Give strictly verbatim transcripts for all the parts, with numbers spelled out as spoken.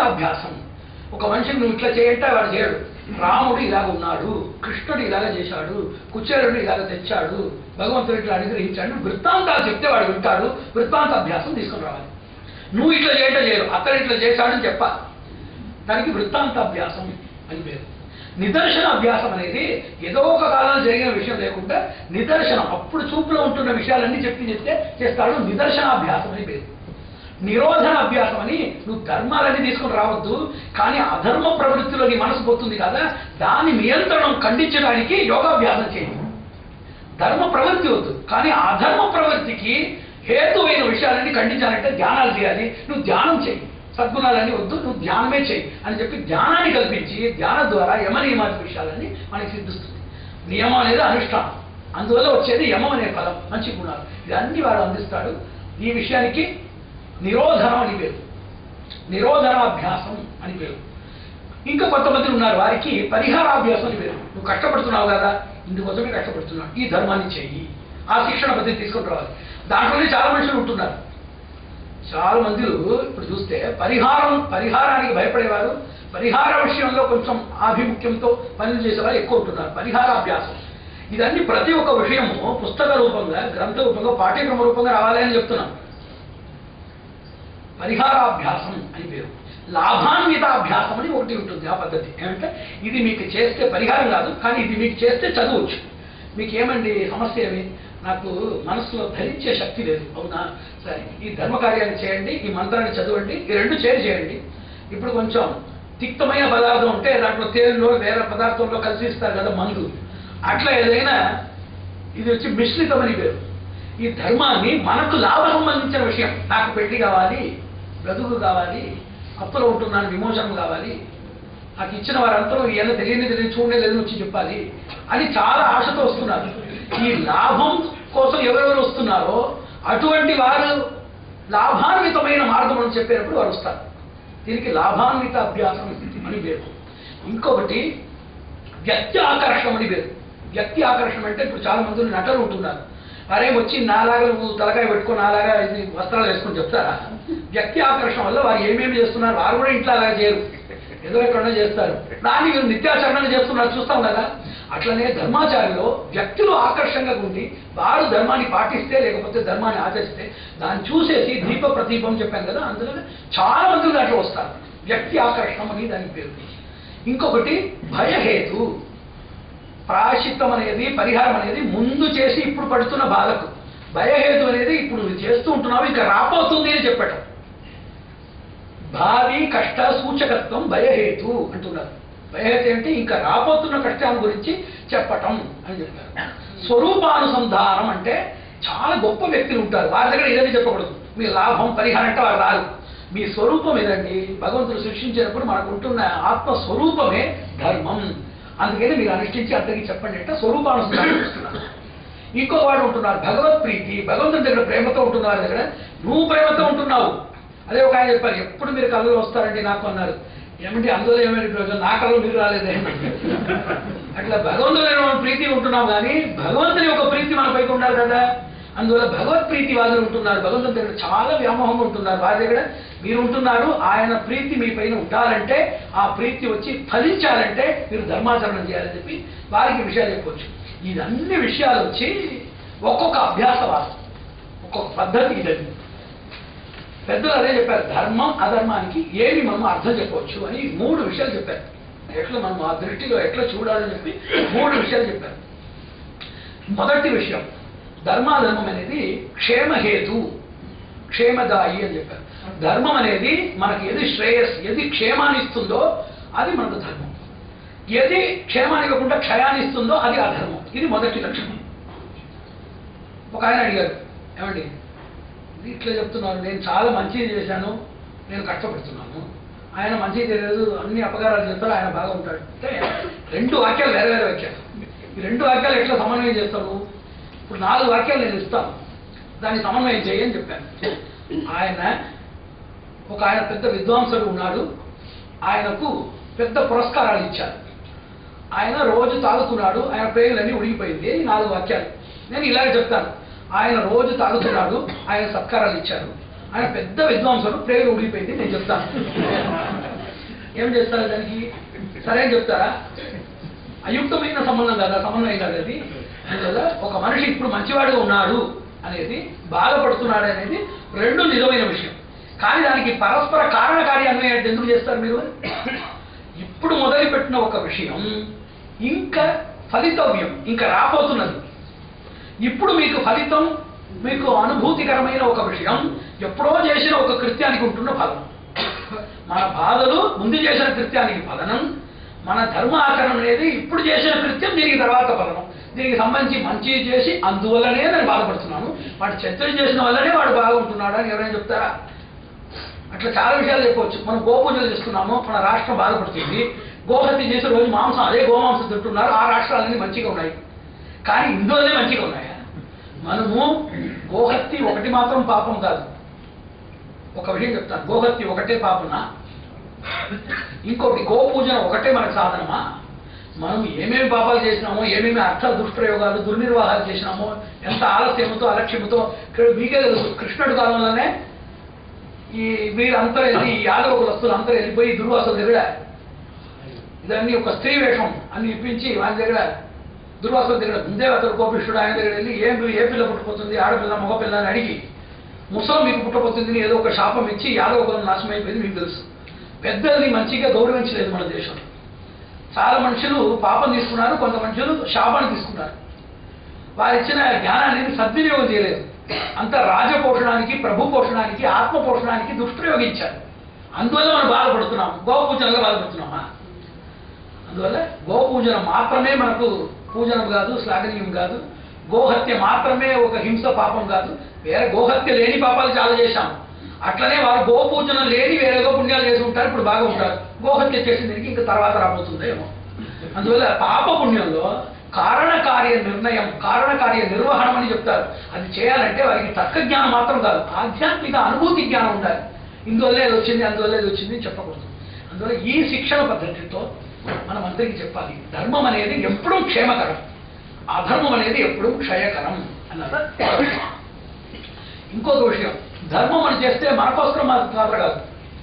నిదర్శనాభ్యాసం. ఒక మనిషిని నువ్వు ఇట్లా చేయంటే వాడు చేయడు. రాముడు ఇలాగ ఉన్నాడు, కృష్ణుడు ఇలాగ చేశాడు, కుచేరుడు ఇలాగ తెచ్చాడు, భగవంతుడు ఇట్లా అనుగ్రహించాడు, వృత్తాంతాలు చెప్తే వాడు వింటాడు. వృత్తాంత అభ్యాసం తీసుకుని రావాలి. నువ్వు ఇట్లా చేయటం చేయరు, అతను ఇట్లా చేశాడని చెప్పాలి. దానికి వృత్తాంత అభ్యాసం అని పేరు. నిదర్శన అభ్యాసం అనేది ఏదో ఒక కాలంలో జరిగిన విషయం లేకుండా నిదర్శనం, అప్పుడు చూపులో ఉంటున్న విషయాలన్నీ చెప్పి చెప్తే చేస్తాడు. నిదర్శనాభ్యాసం అని పేరు. నిరోధన అభ్యాసం అని నువ్వు ధర్మాలన్నీ తీసుకుని రావద్దు, కానీ అధర్మ ప్రవృత్తిలో నీ మనసు పోతుంది కదా, దాని నియంత్రణం ఖండించడానికి యోగాభ్యాసం చేయి. ధర్మ ప్రవృత్తి వద్దు, కానీ అధర్మ ప్రవృత్తికి హేతువైన విషయాలన్నీ ఖండించాలంటే ధ్యానాలు చేయాలి. నువ్వు ధ్యానం చేయి. సద్గుణాలన్నీ వద్దు, నువ్వు ధ్యానమే చేయి అని చెప్పి ధ్యానాన్ని కల్పించి ధ్యానం ద్వారా యమ నియమాది విషయాలన్నీ మనకి సిద్ధిస్తుంది. నియమం అనేది అనుష్ఠానం, అందువల్ల వచ్చేది యమం అనే ఫలం, మంచి గుణాలు. ఇవన్నీ వాడు అందిస్తాడు. ఈ విషయానికి నిరోధనం అని పేరు, నిరోధనాభ్యాసం అని పేరు. ఇంకా కొంతమంది ఉన్నారు, వారికి పరిహారాభ్యాసం అని పేరు. నువ్వు కష్టపడుతున్నావు కదా, ఇందుకోసమే కష్టపడుతున్నావు, ఈ ధర్మాన్ని చెయ్యి, ఆ శిక్షణ పద్ధతి తీసుకొని రావాలి. దాంట్లోనే చాలా మనుషులు ఉంటున్నారు. చాలా మంది ఇప్పుడు చూస్తే పరిహారం పరిహారానికి భయపడేవారు, పరిహార విషయంలో కొంచెం ఆభిముఖ్యంతో పనులు చేసేవారు ఎక్కువ ఉంటున్నారు. పరిహారాభ్యాసం ఇదన్నీ ప్రతి ఒక్క విషయము పుస్తక రూపంగా, గ్రంథ రూపంగా, పాఠ్యక్రమ రూపంగా రావాలి అని చెప్తున్నాం. పరిహారాభ్యాసం అని పేరు. లాభాన్వితాభ్యాసం అని ఒకటి ఉంటుంది. ఆ పద్ధతి ఏమంటే ఇది మీకు చేస్తే పరిహారం కాదు, కానీ ఇది మీకు చేస్తే చదవచ్చు. మీకు ఏమండి సమస్య ఏమి, నాకు మనసులో ధరించే శక్తి లేదు, అవునా, సరే ఈ ధర్మకార్యాన్ని చేయండి, ఈ మంత్రాన్ని చదవండి, ఈ రెండు చేరి చేయండి. ఇప్పుడు కొంచెం తిక్తమైన పదార్థం ఉంటే దాంట్లో తేలులో వేరే పదార్థంలో కలిసి ఇస్తారు కదా మందు, అట్లా ఏదైనా ఇది వచ్చి మిశ్రితమని పేరు. ఈ ధర్మాన్ని మనకు లాభ సంబంధించిన విషయం, నాకు పెళ్లి కావాలి, బ్రతుకు కావాలి, అప్పులో ఉంటున్నాను, విమోచనం కావాలి, నాకు ఇచ్చిన వారందరూ ఏదో తెలియని తెలియని చూడలేదు వచ్చి చెప్పాలి అని చాలా ఆశతో వస్తున్నారు. ఈ లాభం కోసం ఎవరెవరు వస్తున్నారో అటువంటి వారు లాభాన్వితమైన మార్గం అని చెప్పేటప్పుడు వారు వస్తారు. దీనికి లాభాన్విత అభ్యాసం అని పేరు. ఇంకొకటి వ్యక్తి ఆకర్షణ అని పేరు. వ్యక్తి ఆకర్షణ అంటే ఇప్పుడు చాలా మంది నటలు ఉంటున్నారు, వారే వచ్చి నాలాగా నువ్వు తలకాయ పెట్టుకొని నాలాగా ఇది వస్త్రాలు వేసుకొని చెప్తారా? వ్యక్తి ఆకర్షణ వల్ల వారు ఏమేమి చేస్తున్నారు, వారు కూడా ఇంట్లో అలాగా చేయరు, ఏదో ఎక్కడో చేస్తారు. దాన్ని మీరు నిత్యాచరణ చేస్తున్నారు చూస్తాం కదా. అట్లనే ధర్మాచార్యంలో వ్యక్తులు ఆకర్షణగా ఉండి వారు ధర్మాన్ని పాటిస్తే లేకపోతే ధర్మాన్ని ఆచరిస్తే దాన్ని చూసేసి దీప ప్రదీపం చెప్పాను కదా, అందులో చాలా మంది దాంట్లో వస్తారు. వ్యక్తి ఆకర్షణం అని దాని పేరు. ఇంకొకటి భయహేతు. ప్రాయశ్చిత్తం అనేది, పరిహారం అనేది ముందు చేసి ఇప్పుడు పడుతున్న బాధకు, భయహేతు అనేది ఇప్పుడు నువ్వు చేస్తూ ఉంటున్నావు ఇంకా రాబోతుంది అని చెప్పటం. భావి కష్ట సూచకత్వం భయహేతు అంటున్నారు. భయహేతు అంటే ఇంకా రాబోతున్న కష్టాల గురించి చెప్పటం అని చెప్పారు. స్వరూపానుసంధానం అంటే చాలా గొప్ప వ్యక్తులు ఉంటారు, వారి దగ్గర ఏదని చెప్పకూడదు. మీ లాభం పరిహారం అంటే వారు రాదు. మీ స్వరూపం ఏదండి, భగవంతుడు సృష్టించినప్పుడు మనకు ఉంటున్న ఆత్మస్వరూపమే ధర్మం, అందుకని మీరు అనుష్ఠించి అందరికీ చెప్పండి అంటే స్వరూపానుసంధానం చేస్తున్నారు. ఇంకో వాడు ఉంటున్నారు భగవత్ ప్రీతి, భగవంతుని దగ్గర ప్రేమతో ఉంటున్నారు. దగ్గర నువ్వు ప్రేమతో ఉంటున్నావు. అదే ఒక ఆయన చెప్పారు, ఎప్పుడు మీరు కళ్ళు వస్తారండి నాకు అన్నారు. ఏమంటే అందులో ఏమైనా ప్రయోజనం, నా కళ్ళు మీరు రాలేదే. అట్లా భగవంతుడు ప్రీతి ఉంటున్నాం, కానీ భగవంతుని యొక్క ప్రీతి మన పైకి ఉండాలి కదా. అందువల్ల భగవత్ ప్రీతి వాళ్ళు ఉంటున్నారు, భగవంతుని దగ్గర చాలా వ్యామోహం ఉంటున్నారు. వారి దగ్గర మీరు ఉంటున్నారు, ఆయన ప్రీతి మీ పైన ఉండాలంటే, ఆ ప్రీతి వచ్చి ఫలించాలంటే మీరు ధర్మాచరణ చేయాలని చెప్పి వారికి విషయాలు చెప్పవచ్చు. ఇదన్ని విషయాలు వచ్చి ఒక్కొక్క అభ్యాసవాదం, ఒక్కొక్క పద్ధతి ఇదండి. పెద్దలు అదే చెప్పారు, ధర్మం అధర్మానికి ఏమి మనం అర్థం చెప్పవచ్చు అని మూడు విషయాలు చెప్పారు. ఎట్లా మనం ఆ దృష్టిలో ఎట్లా చూడాలని చెప్పి మూడు విషయాలు చెప్పారు. మొదటి విషయం, ధర్మాధర్మం అనేది క్షేమహేతు, క్షేమదాయి అని చెప్పారు. ధర్మం అనేది మనకి ఏది శ్రేయస్, ఏది క్షేమాన్ని ఇస్తుందో అది మనకు ధర్మం, ఏది క్షేమాన్ని ఇవ్వకుండా క్షయాన్ని ఇస్తుందో అది అధర్మం. ఇది మొదటి లక్షణం. ఒక ఆయన అడిగారు, ఏమండి ఇట్లా చెప్తున్నారు, నేను చాలా మంచిది చేశాను, నేను కష్టపడుతున్నాను, ఆయన మంచిది తెలియదు, అన్ని అపకారాలు చేస్తారు, ఆయన బాగా ఉంటాడు అంటే రెండు వాక్యాలు వేరే వేరే వాక్యాలు. ఈ రెండు వాక్యాలు ఎట్లా సమన్వయం చేస్తాను? ఇప్పుడు నాలుగు వాక్యాలు నేను ఇస్తాను, దాన్ని సమన్వయం చేయని చెప్పాను. ఆయన ఒక ఆయన పెద్ద విద్వాంసుడు ఉన్నాడు, ఆయనకు పెద్ద పురస్కారాలు ఇచ్చారు. ఆయన రోజు తాగుతున్నాడు, ఆయన ప్రేయలన్నీ ఉడిగిపోయింది. నాలుగు వాక్యాలు నేను ఇలాగే చెప్తాను. ఆయన రోజు తాగుతున్నాడు, ఆయన సత్కారాలు ఇచ్చారు, ఆయన పెద్ద విద్వాంసుడు, ప్రేయలు ఉడిగిపోయింది, నేను చెప్తాను. ఏం చేస్తారు దానికి? సరే అని చెప్తారా? అయుక్తమైన సంబంధం కదా, సమన్వయం కాదు అది. అందువల్ల ఒక మనిషి ఇప్పుడు మంచివాడిగా ఉన్నాడు అనేది, బాధపడుతున్నాడు అనేది రెండు నిజమైన విషయం. కానీ దానికి పరస్పర కారణకార్య అన్వయం ఎందుకు చేస్తారు మీరు? ఇప్పుడు మొదలుపెట్టిన ఒక విషయం ఇంకా ఫలితవ్యం, ఇంకా రాబోతున్నది. ఇప్పుడు మీకు ఫలితం, మీకు అనుభూతికరమైన ఒక విషయం ఎప్పుడో చేసిన ఒక కృత్యానికి ఉంటున్న ఫలం. మన బాధలు ముందు చేసిన కృత్యానికి ఫలనం, మన ధర్మ ఆచరణ అనేది ఇప్పుడు చేసిన కృత్యం దీనికి తర్వాత ఫలనం. దీనికి సంబంధించి మంచి చేసి అందువల్లనే నేను బాధపడుతున్నాను, వాడు చెత్తలు చేసిన వల్లనే వాడు బాగుంటున్నాడు అని ఎవరైనా చెప్తారా? అట్లా చాలా విషయాలు చెప్పవచ్చు. మనం గోపూజలు చేస్తున్నాము, మన రాష్ట్రం బాధపడుతుంది. గోహత్య చేసే రోజు మాంసం, అదే గోమాంసం తింటున్నారు, ఆ రాష్ట్రాలన్నీ మంచిగా ఉన్నాయి. కానీ ఇందువల్లే మంచిగా ఉన్నాయా? మనము గోహత్య ఒకటి మాత్రం పాపం కాదు. ఒక విషయం చెప్తాను, గోహత్య ఒకటే పాపనా? ఇంకొకటి గోపూజన ఒకటే మనకు సాధనమా? మనం ఏమేమి పాపాలు చేసినామో, ఏమేమి అర్థ దుష్ప్రయోగాలు దుర్నిర్వాహాలు చేసినామో, ఎంత ఆలస్యంతో అలక్ష్యంతో. మీకే తెలుసు, కృష్ణుడి కాలంలోనే ఈ వీరంతా వెళ్ళి యాదవ కులస్తులు అంతా వెళ్ళిపోయి దుర్వాసుల దగ్గర ఇదన్నీ ఒక స్త్రీ వేషం అని ఇప్పించి ఆయన దగ్గర, దుర్వాసుల దగ్గర ముందే అతడు కోపిష్ఠుడు ఆయన దగ్గర వెళ్ళి ఏం ఏ పిల్ల పుట్టపోతుంది, ఆడపిల్ల మగపిల్ల అని అడిగి, ముసలం మీకు పుట్టపోతుంది ఏదో ఒక శాపం ఇచ్చి యాదవ కులం నాశనం అయిపోయింది మీకు తెలుసు. పెద్దల్ని మంచిగా గౌరవించలేదు మన దేశంలో. చాలా మనుషులు పాపం తీసుకున్నారు, కొంత మనుషులు శాపాన్ని తీసుకున్నారు. వారు ఇచ్చిన జ్ఞానాన్ని సద్వినియోగం చేయలేదు. అంత రాజపోషణానికి, ప్రభు పోషణానికి, ఆత్మ పోషణానికి దుష్ప్రయోగించారు. అందువల్ల మనం బాధపడుతున్నాం. గోపూజనగా బాధపడుతున్నామా? అందువల్ల గోపూజన మాత్రమే మనకు పూజనం కాదు, శ్లాఘనీయం కాదు. గోహత్య మాత్రమే ఒక హింస పాపం కాదు. వేరే గోహత్య లేని పాపాలు చాలా చేశాం. అట్లనే వారు గోపూజన లేని వేరేదో పుణ్యాలు చేసి ఉంటారు, ఇప్పుడు బాగా ఉంటారు. గోహత్య చేసిన దీనికి ఇంకా తర్వాత రాబోతుందేమో. అందువల్ల పాప పుణ్యంలో కారణకార్య నిర్ణయం, కారణకార్య నిర్వహణం అని చెప్తారు. అది చేయాలంటే వారికి తర్క జ్ఞానం మాత్రం కాదు, ఆధ్యాత్మిక అనుభూతి జ్ఞానం ఉండాలి. ఇందువల్ల ఏది వచ్చింది, అందువల్ల ఏది వచ్చింది చెప్పకూడదు. అందువల్ల ఈ శిక్షణ పద్ధతితో మనం అందరికీ చెప్పాలి, ధర్మం అనేది ఎప్పుడూ క్షేమకరం, అధర్మం అనేది ఎప్పుడూ క్షయకరం అన్నది. ఇంకొక విషయం, ధర్మం అని చేస్తే మనకోసం మాత్రం కాదు,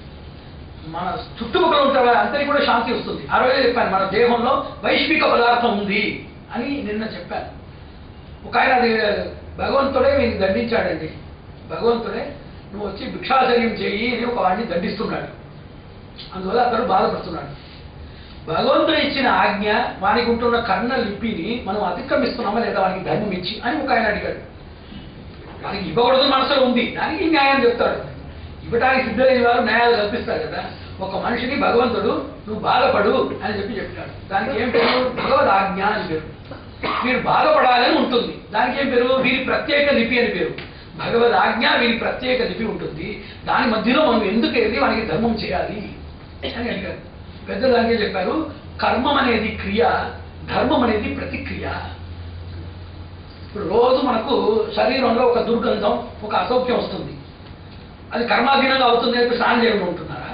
మన చుట్టుపక్కల ఉంటారు అందరికీ కూడా శాంతి వస్తుంది. ఆ రోజే చెప్పాను, మన దేహంలో వైశ్విక పదార్థం ఉంది అని నిన్న చెప్పాను. ఒక ఆయన అది భగవంతుడే వీడిని దండించాడండి. భగవంతుడే నువ్వు వచ్చి భిక్షాచర్యం చేయి అని ఒక వాడిని దండిస్తున్నాడు. అందువల్ల అతడు బాధపడుతున్నాడు. భగవంతుడు ఇచ్చిన ఆజ్ఞ, వానికి ఉంటున్న కర్ణ లిపిని మనం అతిక్రమిస్తున్నామా లేదా వానికి ధర్మం ఇచ్చి అని ఒక ఆయన అడిగాడు. వానికి ఇవ్వకూడదు మనసులో ఉంది, దానికి న్యాయం చెప్తాడు. ఇవ్వటానికి సిద్ధలేని వారు న్యాయాలు కల్పిస్తారు కదా. ఒక మనిషిని భగవంతుడు నువ్వు బాధపడు అని చెప్పి చెప్పాడు. దానికి ఏం పేరు? భగవద్ ఆజ్ఞ అని పేరు. వీరు బాధపడాలని ఉంటుంది, దానికి ఏం పేరు? వీరి ప్రత్యేక లిపి అని పేరు. భగవద్ ఆజ్ఞ వీరి ప్రత్యేక లిపి ఉంటుంది. దాని మధ్యలో మనం ఎందుకు వెళ్ళి వానికి ధర్మం చేయాలి అని అడిగారు. పెద్దలు దానికే చెప్పారు, కర్మం అనేది క్రియ, ధర్మం అనేది ప్రతిక్రియ. ఇప్పుడు రోజు మనకు శరీరంలో ఒక దుర్గంధం, ఒక అసౌఖ్యం వస్తుంది. అది కర్మాధీనంగా అవుతుంది అని స్నానం చేయడం ఉంటున్నారా?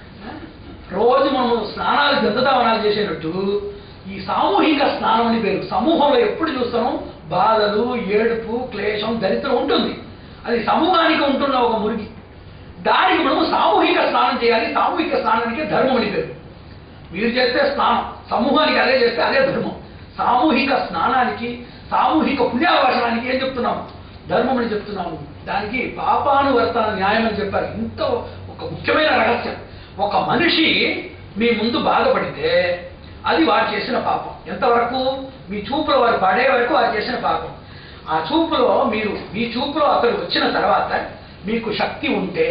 రోజు మనం స్నానాలు గంధదావనాలు చేసేటట్టు ఈ సామూహిక స్నానం అని పేరు. సమూహంలో ఎప్పుడు చూస్తామో బాధలు, ఏడుపు, క్లేశం, దరిద్రం ఉంటుంది. అది సమూహానికి ఉంటున్న ఒక మురికి. దానికి మనము సామూహిక స్నానం చేయాలి. సామూహిక స్నానానికి ధర్మం అని పేరు. మీరు చేస్తే స్నానం, సమూహానికి అదే చేస్తే అదే ధర్మం. సామూహిక స్నానానికి, సామూహిక పుణ్యావసనానికి ఏం చెప్తున్నాము? ధర్మం అని చెప్తున్నాము. దానికి పాపానువర్తన న్యాయం అని చెప్పారు. ఇంత ఒక ముఖ్యమైన రహస్యం. ఒక మనిషి మీ ముందు బాధపడితే అది వారు చేసిన పాపం. ఎంతవరకు? మీ చూపులో వారు పడే వరకు వారు చేసిన పాపం. ఆ చూపులో మీరు, మీ చూపులో అతడు వచ్చిన తర్వాత మీకు శక్తి ఉంటే,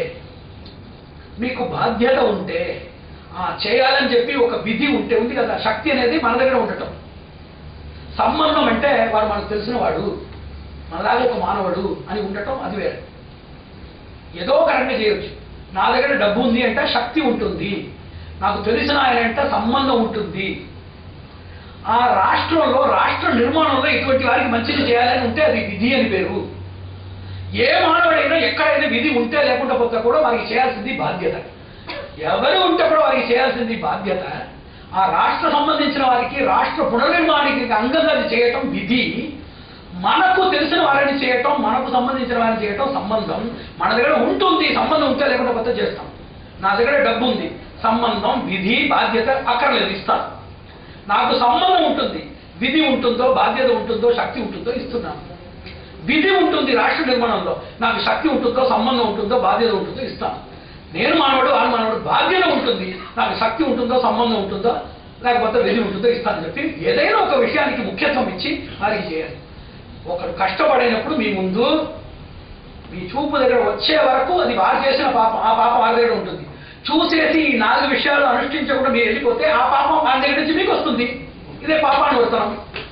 మీకు బాధ్యత ఉంటే, ఆ చేయాలని చెప్పి ఒక విధి ఉంటే, ఉంది కదా శక్తి అనేది మన దగ్గర ఉండటం. సంబంధం అంటే వాడు మనకు తెలిసిన వాడు, మనలాగా ఒక మానవుడు అని ఉండటం, అది వేరే. ఏదో కరెక్ట్గా చేయొచ్చు. నా దగ్గర డబ్బు ఉంది అంటే శక్తి ఉంటుంది, నాకు తెలిసిన ఆయన అంటే సంబంధం ఉంటుంది. ఆ రాష్ట్రంలో, రాష్ట్ర నిర్మాణంలో ఇటువంటి వారికి మంచిది చేయాలని ఉంటే అది విధి అని పేరు. ఏ మానవుడైనా ఎక్కడైనా విధి ఉంటే లేకుండా పోతే కూడా వారికి చేయాల్సింది బాధ్యత. ఎవరు ఉంటే కూడా వారికి చేయాల్సింది బాధ్యత. ఆ రాష్ట్ర సంబంధించిన వారికి, రాష్ట్ర పునర్నిర్మాణానికి అంగంగా చేయటం విధి. మనకు తెలిసిన వారిని చేయటం, మనకు సంబంధించిన వారిని చేయటం సంబంధం. మన దగ్గర ఉంటుంది, సంబంధం ఉంటే లేకుండా కొత్త చేస్తాం. నా దగ్గర డబ్బు ఉంది, సంబంధం విధి బాధ్యత అక్కర్లేదు, ఇస్తాను. నాకు సంబంధం ఉంటుంది, విధి ఉంటుందో బాధ్యత ఉంటుందో శక్తి ఉంటుందో ఇస్తున్నాను. విధి ఉంటుంది రాష్ట్ర నిర్మాణంలో, నాకు శక్తి ఉంటుందో సంబంధం ఉంటుందో బాధ్యత ఉంటుందో ఇస్తాను. నేను మానవుడు వాడు మానవుడు, బాధ్యత ఉంటుంది, నాకు శక్తి ఉంటుందో సంబంధం ఉంటుందో లేకపోతే విధి ఉంటుందో ఇస్తానని చెప్పి ఏదైనా ఒక విషయానికి ముఖ్యత్వం ఇచ్చి వారికి చేయాలి. ఒకరు కష్టపడినప్పుడు మీ ముందు మీ చూపు దగ్గర వచ్చే వరకు అది వారు చేసిన పాపం, ఆ పాపం వారి దగ్గర ఉంటుంది. చూసేసి ఈ నాలుగు విషయాలు అనుష్ఠించకుండా మీరు వెళ్ళిపోతే ఆ పాపం వారి దగ్గర నుంచి మీకు వస్తుంది. ఇదే పాపాన్ని వస్తాం.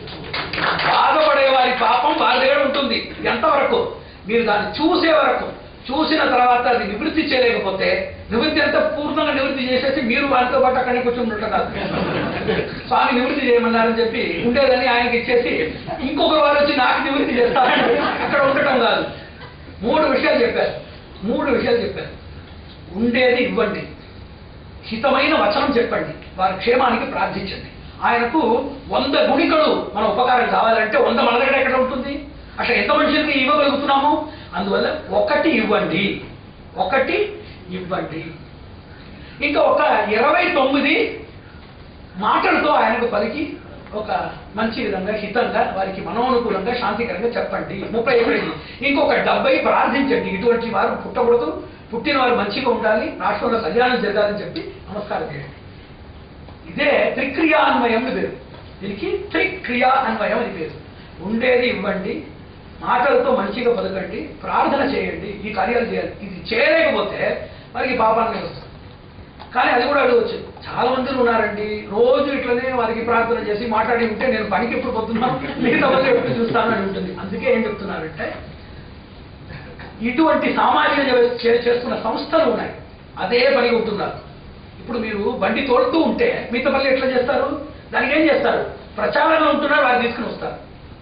బాధపడే వారి పాపం వారి దగ్గర ఉంటుంది. ఎంతవరకు? మీరు దాన్ని చూసే వరకు. చూసిన తర్వాత అది నివృత్తి చేయలేకపోతే, నివృత్తి అంతా పూర్ణంగా నివృత్తి చేసేసి మీరు వారితో పాటు అక్కడే కూర్చుంటుంటారు కాదు. స్వామి నివృత్తి చేయమన్నారని చెప్పి ఉండేదని ఆయనకి ఇచ్చేసి ఇంకొకరు వారు వచ్చి నాకు నివృత్తి చేస్తారని అక్కడ ఉండటం కాదు. మూడు విషయాలు చెప్పారు. మూడు విషయాలు చెప్పారు. ఉండేది ఇవ్వండి, హితమైన వచనం చెప్పండి, వారి క్షేమానికి ప్రార్థించండి. ఆయనకు వంద గుణికలు మన ఉపకారం కావాలంటే వంద మన దగ్గర ఎక్కడ ఉంటుంది? అట్లా ఎంత మనుషులకి ఇవ్వగలుగుతున్నాము? అందువల్ల ఒకటి ఇవ్వండి, ఒకటి ఇవ్వండి. ఇంకా ఒక ఇరవై తొమ్మిది మాటలతో ఆయనకు పలికి ఒక మంచి విధంగా హితంగా వారికి మనోనుకూలంగా శాంతికరంగా చెప్పండి. ముప్పై ఎనిమిది ఇంకొక డెబ్బై ప్రార్థించండి. ఇటువంటి వారు పుట్టకూడదు, పుట్టిన వారు మంచిగా ఉండాలి, రాష్ట్రంలో కళ్యాణం జరగాలని చెప్పి నమస్కారం చేయండి. ఇదే త్రిక్రియా అన్వయం అని పేరు. దీనికి త్రిక్రియా అన్వయం అని పేరు. ఉండేది ఇవ్వండి, మాటలతో మంచిగా పలకండి, ప్రార్థన చేయండి, ఈ కార్యాలు చేయాలి. ఇది చేయలేకపోతే వారికి పాపాన్ని వస్తుంది. కానీ అది కూడా అడగవచ్చు. చాలా మంది ఉన్నారండి, రోజు ఇట్లనే వారికి ప్రార్థన చేసి మాట్లాడి ఉంటే నేను పనికి ఎప్పుడు పోతున్నాను, మిగతా వాళ్ళు ఎప్పుడు చూస్తాను అని ఉంటుంది. అందుకే ఏం చెప్తున్నారంటే, ఇటువంటి సామాజిక చేస్తున్న సంస్థలు ఉన్నాయి, అదే పనిగా ఉంటున్నారు. ఇప్పుడు మీరు బండి తోడుతూ ఉంటే మిగతా పనులు ఎట్లా చేస్తారు? దానికి ఏం చేస్తారు? ప్రచారంలో ఉంటున్నారు, వారు తీసుకుని వస్తారు.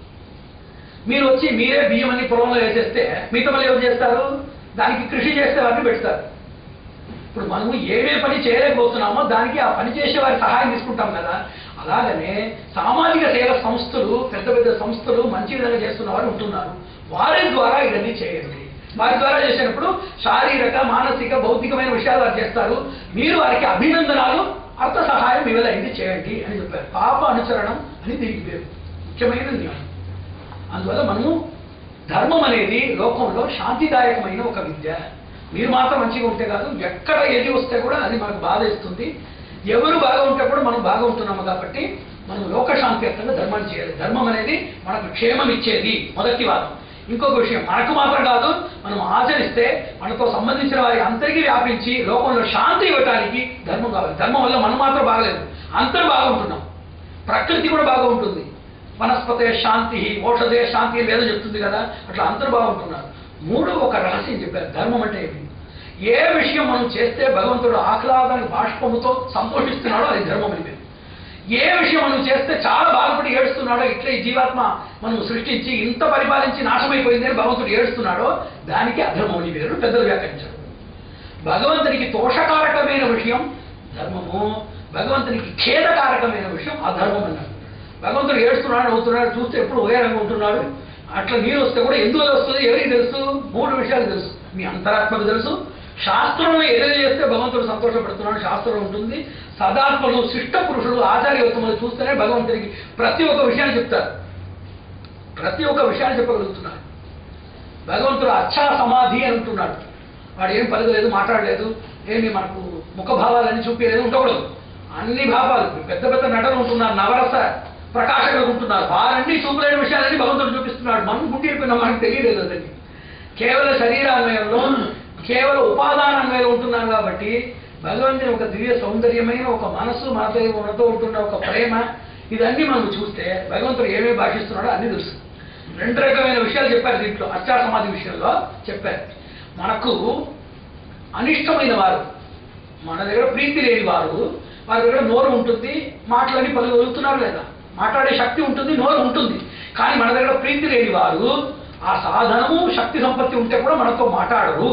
మీరు వచ్చి మీరే బియ్యం అన్ని పొలంలో వేసేస్తే మిగతా పనులు ఎవరు చేస్తారు? దానికి కృషి చేస్తే వారిని పెడతారు. ఇప్పుడు మనము ఏమే పని చేయలేకపోతున్నామో దానికి ఆ పని చేసే వారి సహాయం తీసుకుంటాం కదా. అలాగనే సామాజిక సేవ సంస్థలు, పెద్ద పెద్ద సంస్థలు మంచి విధంగా చేస్తున్న వారు ఉంటున్నారు. వారి ద్వారా ఇవన్నీ చేయండి. వారి ద్వారా చేసినప్పుడు శారీరక మానసిక భౌతికమైన విషయాలు వారు చేస్తారు. మీరు వారికి అభినందనాలు, అర్థ సహాయం ఇవ్వలేదు చేయండి అని చెప్పారు. పాప అనుసరణం అని దీనికి పేరు. ముఖ్యమైన జ్ఞానం. అందువల్ల మనము ధర్మం అనేది లోకంలో శాంతిదాయకమైన ఒక విద్య. మీరు మాత్రం మంచిగా ఉంటే కాదు, ఎక్కడ ఏది వస్తే కూడా అది మనకు బాధ ఇస్తుంది. ఎవరు బాగా ఉంటే కూడా మనం బాగా ఉంటున్నాము. కాబట్టి మనం లోకశాంతియుతంగా ధర్మాన్ని చేయాలి. ధర్మం అనేది మనకు క్షేమం ఇచ్చేది మొదటి వాదం. ఇంకొక విషయం, మనకు మాత్రం కాదు, మనం ఆచరిస్తే మనతో సంబంధించిన వారి అందరికీ వ్యాపించి లోకంలో శాంతి ఇవ్వటానికి ధర్మం కావాలి. ధర్మం వల్ల మనం మాత్రం బాగలేదు, అందరూ బాగుంటున్నాం. ప్రకృతి కూడా బాగా ఉంటుంది. వనస్పతే శాంతి, ఓషధే శాంతి లేదో చెప్తుంది కదా, అట్లా అందరూ బాగుంటున్నారు. మూడు ఒక రహస్యం చెప్పారు. ధర్మం అంటే ఏమి? ఏ విషయం మనం చేస్తే భగవంతుడు ఆహ్లాదానికి బాష్పముతో సంతోషిస్తున్నాడో అది ధర్మం అని పేరు. ఏ విషయం మనం చేస్తే చాలా బాధపడి ఏడుస్తున్నాడో, ఇట్లా ఈ జీవాత్మ మనం సృష్టించి ఇంత పరిపాలించి నాశమైపోయింది అని భగవంతుడు ఏడుస్తున్నాడో దానికి అధర్మం అని పేరు. పెద్దలు వ్యాఖ్యానించారు. భగవంతునికి తోషకారకమైన విషయం ధర్మము, భగవంతునికి ఖేదకారకమైన విషయం అధర్మం అన్నారు. భగవంతుడు ఏడుస్తున్నాడు అవుతున్నాడు చూస్తే ఎప్పుడు ఒకే రంగు ఉంటున్నాడు. అట్లా నీరు వస్తే కూడా ఎందువల్ల వస్తుంది? ఎవరికి తెలుసు? మూడు విషయాలు తెలుసు. మీ అంతరాత్మకు తెలుసు. శాస్త్రంలో ఏదైనా చేస్తే భగవంతుడు సంతోషపడుతున్నాడు, శాస్త్రంలో ఉంటుంది. సదాత్మలు, శిష్ట పురుషులు, ఆచార్యోత్తములు చూస్తేనే భగవంతుడికి ప్రతి ఒక్క విషయాన్ని చెప్తారు. ప్రతి ఒక్క విషయాన్ని చెప్పగలుగుతున్నారు. భగవంతుడు అచ్చా సమాధి అని ఉంటున్నాడు. వాడు ఏం పలకలేదు, మాట్లాడలేదు, ఏమి మనకు ముఖభావాలన్నీ చూపించలేదు, ఉండకూడదు. అన్ని భావాలు పెద్ద పెద్ద నటన ఉంటున్నారు, నవరస ప్రకాశకులు ఉంటున్నారు. వారన్నీ చూపలేని విషయాలన్నీ భగవంతుడు చూపిస్తున్నాడు. మనం గుండి అయిపోయినాం, మనకు తెలియలేదు. అదండి కేవల శరీరాన్వయంలో, కేవలం ఉపాదానాన్వయంలో ఉంటున్నాం. కాబట్టి భగవంతుని ఒక దివ్య సౌందర్యమైన ఒక మనస్సు, మనతో మనతో ఉంటున్న ఒక ప్రేమ, ఇదన్నీ మనం చూస్తే భగవంతుడు ఏమేమి భాషిస్తున్నాడో అన్నీ తెలుసు. రెండు రకమైన విషయాలు చెప్పారు దీంట్లో. అచ్చా సమాధి విషయంలో చెప్పారు. మనకు అనిష్టమైన వారు, మన దగ్గర ప్రీతి లేని వారు, వారి దగ్గర నోరు ఉంటుంది, మాటలన్నీ పలుకగలుగుతున్నారు లేదా? మాట్లాడే శక్తి ఉంటుంది, నోరు ఉంటుంది. కానీ మన దగ్గర ప్రీతి లేని వారు, ఆ సాధనము శక్తి సంపత్తి ఉంటే కూడా మనతో మాట్లాడరు.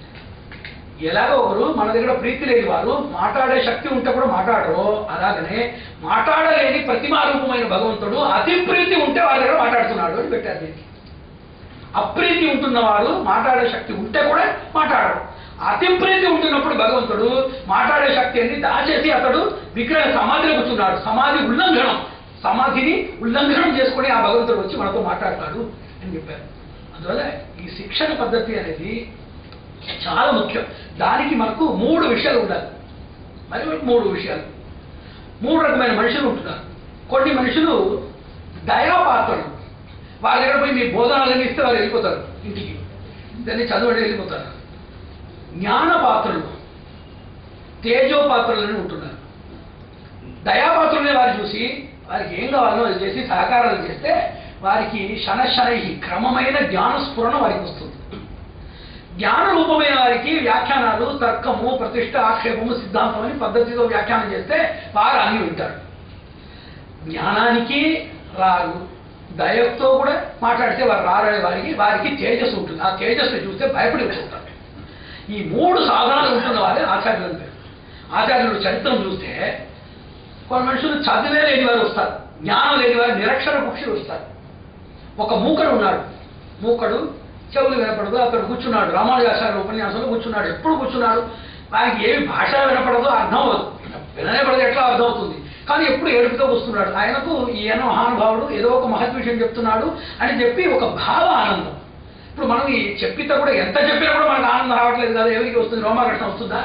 ఎలాగో ఒకరు మన దగ్గర ప్రీతి లేని వారు మాట్లాడే శక్తి ఉంటే కూడా మాట్లాడరు. అలాగనే మాట్లాడలేని ప్రతిమారూపమైన భగవంతుడు అతి ప్రీతి ఉంటే వారి దగ్గర మాట్లాడుతున్నాడు అని పెట్టారు దీనికి. అప్రీతి ఉంటున్నవారు మాట్లాడే శక్తి ఉంటే కూడా మాట్లాడరు. అతి ప్రీతి ఉంటున్నప్పుడు భగవంతుడు మాట్లాడే శక్తి అని దాచేసి అతడు విగ్రహ సమాధిలో కూర్చున్నాడు. సమాధి ఉల్లంఘనం, సమాధిని ఉల్లంఘనం చేసుకుని ఆ భగవంతుడు వచ్చి మనతో మాట్లాడతాడు అని చెప్పారు. అందువల్ల ఈ శిక్షణ పద్ధతి అనేది చాలా ముఖ్యం. దానికి మనకు మూడు విషయాలు ఉండాలి. మరి మూడు విషయాలు, మూడు రకమైన మనుషులు ఉంటున్నారు. కొన్ని మనుషులు దయాపాత్రలు, వాళ్ళ దగ్గర పోయి మీ బోధనాలన్నీ ఇస్తే వాళ్ళు వెళ్ళిపోతారు ఇంటికి, దాన్ని చదవడం వెళ్ళిపోతారు. జ్ఞానపాత్రలు, తేజోపాత్రలని ఉంటున్నారు. దయాపాత్రులనే వారు చూసి వారికి ఏం కావాలో అది చేసి సహకారాలు చేస్తే వారికి శనశనై క్రమమైన జ్ఞానస్ఫురణ వారికి వస్తుంది. జ్ఞాన రూపమైన వారికి వ్యాఖ్యానాలు, తర్కము, ప్రతిష్ట, ఆక్షేపము, సిద్ధాంతం అని పద్ధతితో వ్యాఖ్యానం చేస్తే వారు అన్ని వింటారు. జ్ఞానానికి రారు, దయతో కూడా మాట్లాడితే వారు రారనే వారికి వారికి తేజస్సు ఉంటుంది. ఆ తేజస్సుని చూస్తే భయపడి ఉంటారు. ఈ మూడు సాధనాలు ఉంటున్న వారే ఆచార్యులు అంటారు. ఆచార్యులు చరిత్రను చూస్తే కొన్ని మనుషులు చదివే లేని వారు వస్తారు, జ్ఞానం లేని వారు నిరక్షర పక్షులు వస్తారు. ఒక మూకడు ఉన్నాడు, మూకడు చెవులు వినపడదు, అక్కడ కూర్చున్నాడు. రామానుజాచార్య ఉపన్యాసంలో కూర్చున్నాడు. ఎప్పుడు కూర్చున్నాడు, ఆయనకి ఏమి భాష వినపడదో అర్థం అవ్వదు, విననే పడదు, ఎట్లా అర్థం అవుతుంది. కానీ ఎప్పుడు ఏడుపుతో వస్తున్నాడు. ఆయనకు ఈయన మహానుభావుడు ఏదో ఒక మహత్ విషయం చెప్తున్నాడు అని చెప్పి ఒక భావ ఆనందం. ఇప్పుడు మనం ఈ చెప్పితే కూడా ఎంత చెప్పినా కూడా మనకు ఆనందం రావట్లేదు కదా. ఎవరికి వస్తుంది? రోమాకృష్ణ వస్తుందా?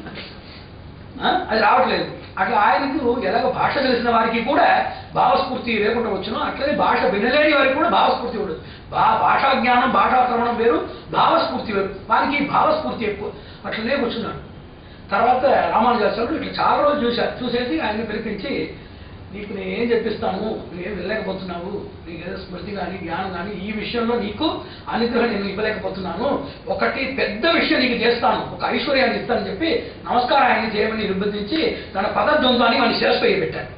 అది రావట్లేదు. అట్లా ఆయనకు ఎలాగ భాష తెలిసిన వారికి కూడా భావస్ఫూర్తి లేకుండా వచ్చునో అట్లనే భాష వినలేని వారికి కూడా భావస్ఫూర్తి ఉండదు. భా భాషా జ్ఞానం, భాషాక్రమణం వేరు, భావస్ఫూర్తి వేరు. వారికి భావస్ఫూర్తి ఎక్కువ. అట్లనే కూర్చున్నాడు. తర్వాత రామానుజాచార్యుడు ఇట్లా చాలా రోజులు చూశారు. చూసేసి ఆయన పిలిపించి, నీకు నేను ఏం చెప్పిస్తాను, నువ్వేం వెళ్ళలేకపోతున్నావు, నీకు ఏదో స్మృతి కానీ జ్ఞానం కానీ ఈ విషయంలో నీకు అనుగ్రహం నేను ఇవ్వలేకపోతున్నాను. ఒకటి పెద్ద విషయం నీకు చేస్తాను, ఒక ఐశ్వర్యాన్ని ఇస్తానని చెప్పి నమస్కారం ఆయన చేయమని నిర్బంధించి తన పదద్వంద్వాన్ని మన శిరస్సు పెట్టారు.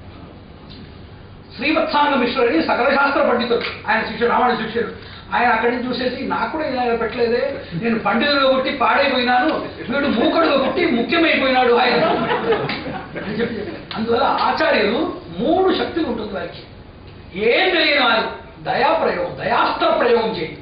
శ్రీవత్సాంగ మిశ్రుడని సకల శాస్త్ర పండితుడు, ఆయన శిష్యుడు, రామానుజ శిష్యుడు. ఆయన అక్కడి నుంచి చూసేసి, నాకు కూడా ఇలా పెట్టలేదే, నేను పండితుడుగా పుట్టి పాడైపోయినాను, వీడు మూకడుగా పుట్టి ముఖ్యమైపోయినాడు ఆయన అని చెప్పి చెప్పారు. అందువల్ల ఆచార్యులు మూడు శక్తులు ఉంటుంది వారికి. ఏం తెలియని వారు దయాప్రయోగం, దయాస్త్ర ప్రయోగం చేయి,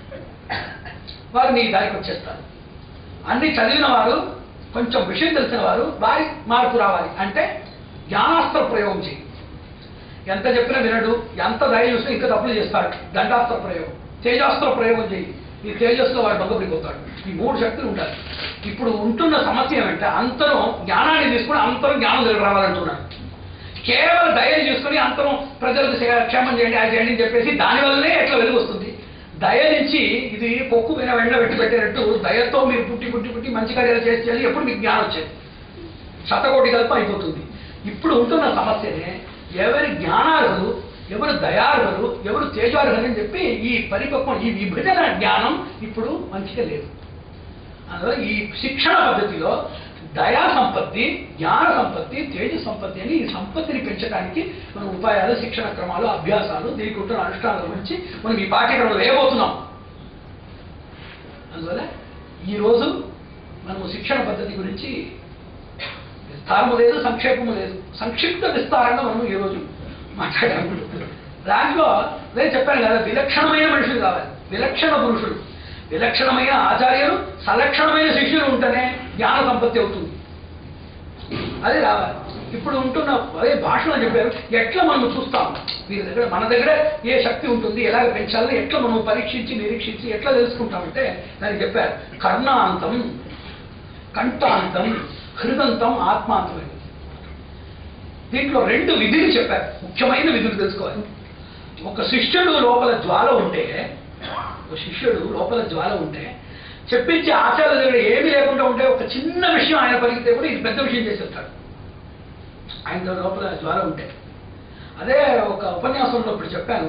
వారు నీ దారికి వచ్చేస్తారు. అన్ని చదివిన వారు, కొంచెం విషయం తెలిసిన వారు వారి మార్పు రావాలి అంటే జ్ఞానాస్త్ర ప్రయోగం చేయి. ఎంత చెప్పినా వినడు, ఎంత దయ చూసినా ఇంకా తప్పులు చేస్తాడు, దండాస్త్ర ప్రయోగం. తేజాస్త్ర ప్రయోగం చేయి, ఈ తేజస్సులో వాడు భంగపడిపోతాడు. ఈ మూడు శక్తులు ఉండాలి. ఇప్పుడు ఉంటున్న సమస్య ఏమంటే అంతరం జ్ఞానాన్ని తీసుకుని అంతరం జ్ఞానం దగ్గర రావాలంటున్నాడు. కేవలం దయని చేసుకుని అంతరం ప్రజలకు క్షేమం చేయండి, అది చేయండి అని చెప్పేసి దానివల్లనే ఎట్లా వెలుగు వస్తుంది. దయ నుంచి ఇది పొక్కు మీద వెంట పెట్టి పెట్టేటట్టు దయతో మీరు పుట్టి పుట్టి పుట్టి మంచి కార్యాలు చేసి చేయాలి, ఎప్పుడు మీకు జ్ఞానం వచ్చేది, శతకోటి కల్పం అయిపోతుంది. ఇప్పుడు ఉంటున్న సమస్యనే ఎవరి జ్ఞానార్హులు, ఎవరు దయార్హులు, ఎవరు తేజార్హులు అని చెప్పి ఈ పరిపక్వం, ఈ విభజన జ్ఞానం ఇప్పుడు మంచిగా లేదు. అందువల్ల ఈ శిక్షణ పద్ధతిలో దయా సంపత్తి, జ్ఞాన సంపత్తి, తేజ సంపత్తి అని ఈ సంపత్తిని పెంచడానికి మనం ఉపాయాలు, శిక్షణ క్రమాలు, అభ్యాసాలు, దీనికి ఉంటున్న అనుష్ఠానాల గురించి మనం ఈ పాఠ్యక్రమంలో వేయబోతున్నాం. అందువల్ల ఈరోజు మనము శిక్షణ పద్ధతి గురించి విస్తారము లేదు, సంక్షేపము లేదు, సంక్షిప్త విస్తారంగా మనం ఈరోజు మాట్లాడాము. దాంట్లో నేను చెప్పాను కదా, విలక్షణమైన మనుషులు కావాలి, విలక్షణ పురుషులు, విలక్షణమైన ఆచార్యులు, సలక్షణమైన శిష్యులు ఉంటేనే జ్ఞాన సంపత్తి అవుతుంది. అది రావాలి. ఇప్పుడు ఉంటున్న అదే భాషలో చెప్పారు, ఎట్లా మనం చూస్తాం, వీరి దగ్గర మన దగ్గర ఏ శక్తి ఉంటుంది, ఎలాగ పెంచాలని ఎట్లా మనం పరీక్షించి నిరీక్షించి ఎట్లా తెలుసుకుంటామంటే దానికి చెప్పారు, కర్ణాంతం, కంఠాంతం, హృదంతం, ఆత్మాంతం. దీంట్లో రెండు విధులు చెప్పారు, ముఖ్యమైన విధులు తెలుసుకోవాలి. ఒక శిష్యుడు లోపల జ్వాల ఉంటే, ఒక శిష్యుడు లోపల జ్వాల ఉంటే చెప్పించి ఆచార్యుల దగ్గర ఏమీ లేకుండా ఉంటే ఒక చిన్న విషయం ఆయన పలికితే కూడా ఇది పెద్ద విషయం చేసేస్తాడు, ఆయన లోపల జ్వాల ఉంటే. అదే ఒక ఉపన్యాసంలో ఇప్పుడు చెప్పాను,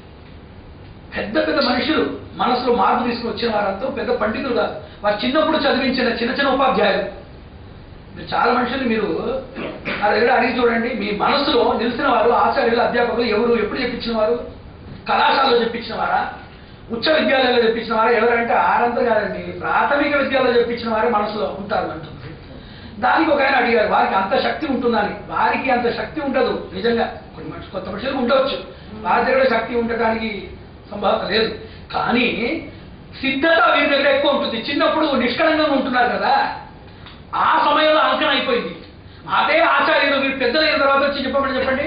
పెద్ద పెద్ద మనుషులు మనసులో మార్పు తీసుకుని వచ్చిన వారంతా పెద్ద పండితులు కాదు, వారు చిన్నప్పుడు చదివించిన చిన్న చిన్న ఉపాధ్యాయులు. మీరు చాలా మనుషులు మీరు ఆ దగ్గర అడిగి చూడండి, మీ మనసులో నిలిచిన వారు ఆచార్యులు, అధ్యాపకులు ఎవరు, ఎప్పుడు చెప్పించిన వారు, కళాశాలలో చెప్పించిన వారా, ఉచ్చ విద్యాలయాల్లో చెప్పించిన వారా, ఎవరంటే ఆరంతా కాదండి, ప్రాథమిక విద్యాలయంలో చెప్పించిన వారే మనసులో ఉంటారు అంటుంది. దానికి ఒక ఆయన అడిగారు, వారికి అంత శక్తి ఉంటుందని. వారికి అంత శక్తి ఉండదు నిజంగా, కొన్ని మనుషులు కొత్త మనుషులకు ఉండవచ్చు, వారి దగ్గర శక్తి ఉండటానికి సంభావన లేదు. కానీ సిద్ధత వీరి దగ్గర ఎక్కువ ఉంటుంది. చిన్నప్పుడు నిష్కళంగా ఉంటున్నారు కదా, ఆ సమయంలో అంకణ అయిపోయింది. అదే ఆచార్యులు మీరు పెద్దలైన తర్వాత వచ్చి చెప్పమని చెప్పండి,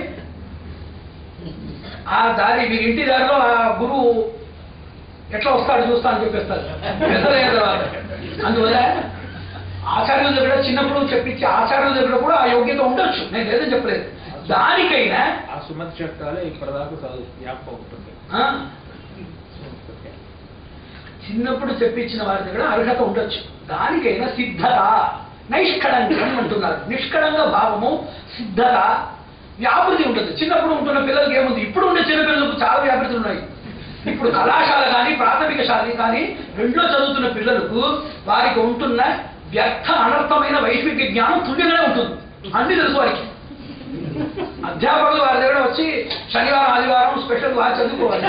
ఆ దారి మీరు ఇంటి దారిలో ఆ గురువు ఎట్లా వస్తాడు చూస్తా అని చెప్పేస్తారు పెద్దలైన తర్వాత. అందువల్ల ఆచార్యుల దగ్గర చిన్నప్పుడు చెప్పించి ఆచార్యుల దగ్గర కూడా ఆ యోగ్యత ఉండొచ్చు, నేను లేదని చెప్పలేదు. దానికైనా ఆ సుమతి చట్టాలే ఇప్పటిదాకా చదువు జ్ఞాపకం ఉంటుంది. చిన్నప్పుడు చెప్పించిన వారి దగ్గర అర్హత ఉండొచ్చు. దానికైనా సిద్ధత నైష్కళంకం అంటున్నారు. నిష్కళంగా భావము, సిద్ధత, వ్యాపృతి ఉంటుంది. చిన్నప్పుడు ఉంటున్న పిల్లలకి ఏముంది, ఇప్పుడు ఉండే చిన్న పిల్లలకు చాలా వ్యాపృతులు ఉన్నాయి. ఇప్పుడు కళాశాల కానీ ప్రాథమిక శాల కానీ రెండో చదువుతున్న పిల్లలకు వారికి ఉంటున్న వ్యర్థ అనర్థమైన వైశ్విక జ్ఞానం తుల్యంగానే ఉంటుంది, అన్ని తెలుసు వారికి. అధ్యాపకులు వారి దగ్గర వచ్చి శనివారం ఆదివారం స్పెషల్ వారు చదువుకోవాలి,